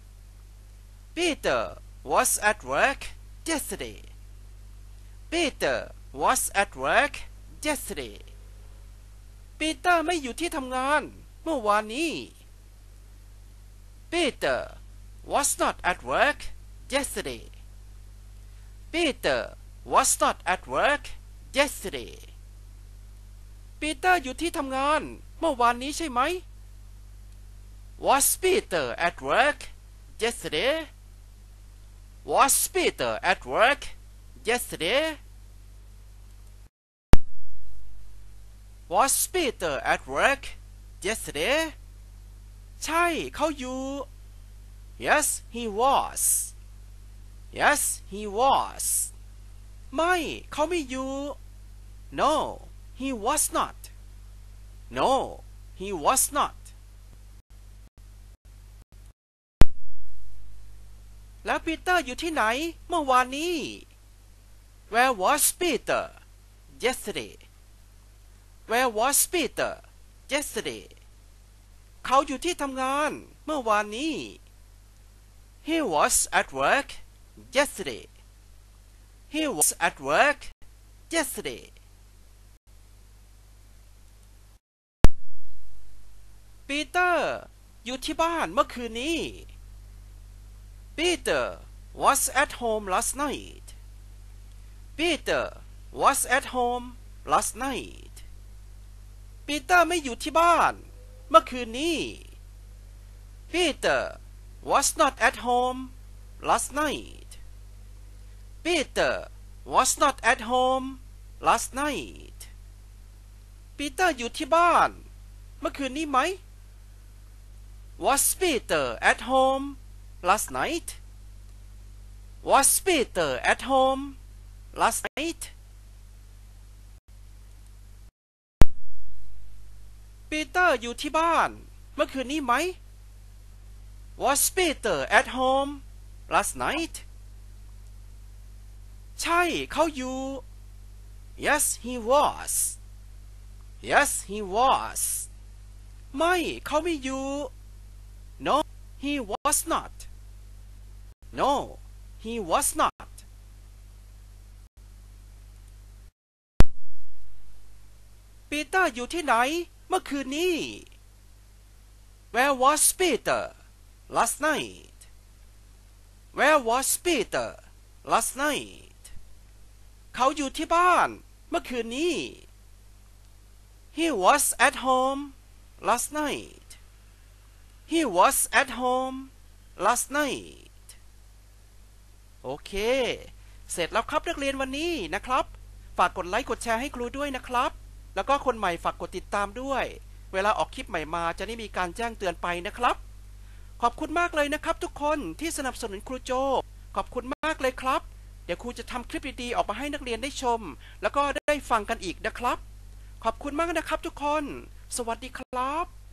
Peter was at work yesterday Peter was at work yesterday ปีเตอร์ไม่อยู่ที่ทำงานเมื่อวานนี้ Peter was not at work yesterday Peter was not at work yesterday ปีเตอร์อยู่ที่ทำงานเมื่อวานนี้ใช่ไหม Was Peter at work yesterday Was Peter at work yesterday Was Peter at work yesterday ใช่เขาอยู่ Yes he was Yes he was ไม่เขาไม่อยู่ No he was not No he was not แล้วปีเตอร์อยู่ที่ไหนเมื่อวานนี้ Where was Peter yesterday Where was Peter yesterday เขาอยู่ที่ทำงานเมื่อวานนี้ He was at work yesterday He was at work yesterday ปีเตอร์อยู่ที่บ้านเมื่อคืนนี้ Peter was at home last night Peter was at home last night ปีเตอร์ไม่อยู่ที่บ้านเมื่อคืนนี้ Peter was not at home last night Peter was not at home last night ปีเตอร์อยู่ที่บ้านเมื่อคืนนี้ไหม Was Peter at home last night Was Peter at home last night ปีเตอร์อยู่ที่บ้านเมื่อคืนนี้ไหม Was Peter at home last night ใช่เขาอยู่ Yes he was Yes he was ไม่เขาไม่อยู่ No he was not No he was not ปีเตอร์อยู่ที่ไหนเมื่อคืนนี้ Where was Peter last night Where was Peter last night เขาอยู่ที่บ้านเมื่อคืนนี้ He was at home last night He was at home last night โอเคเสร็จแล้วครับนักเรียนวันนี้นะครับฝากกดไลค์กดแชร์ให้ครูด้วยนะครับแล้วก็คนใหม่ฝากกดติดตามด้วยเวลาออกคลิปใหม่มาจะได้มีการแจ้งเตือนไปนะครับขอบคุณมากเลยนะครับทุกคนที่สนับสนุนครูโจขอบคุณมากเลยครับเดี๋ยวครูจะทำคลิปดีๆออกมาให้นักเรียนได้ชมแล้วก็ได้ฟังกันอีกนะครับขอบคุณมากนะครับทุกคนสวัสดีครับ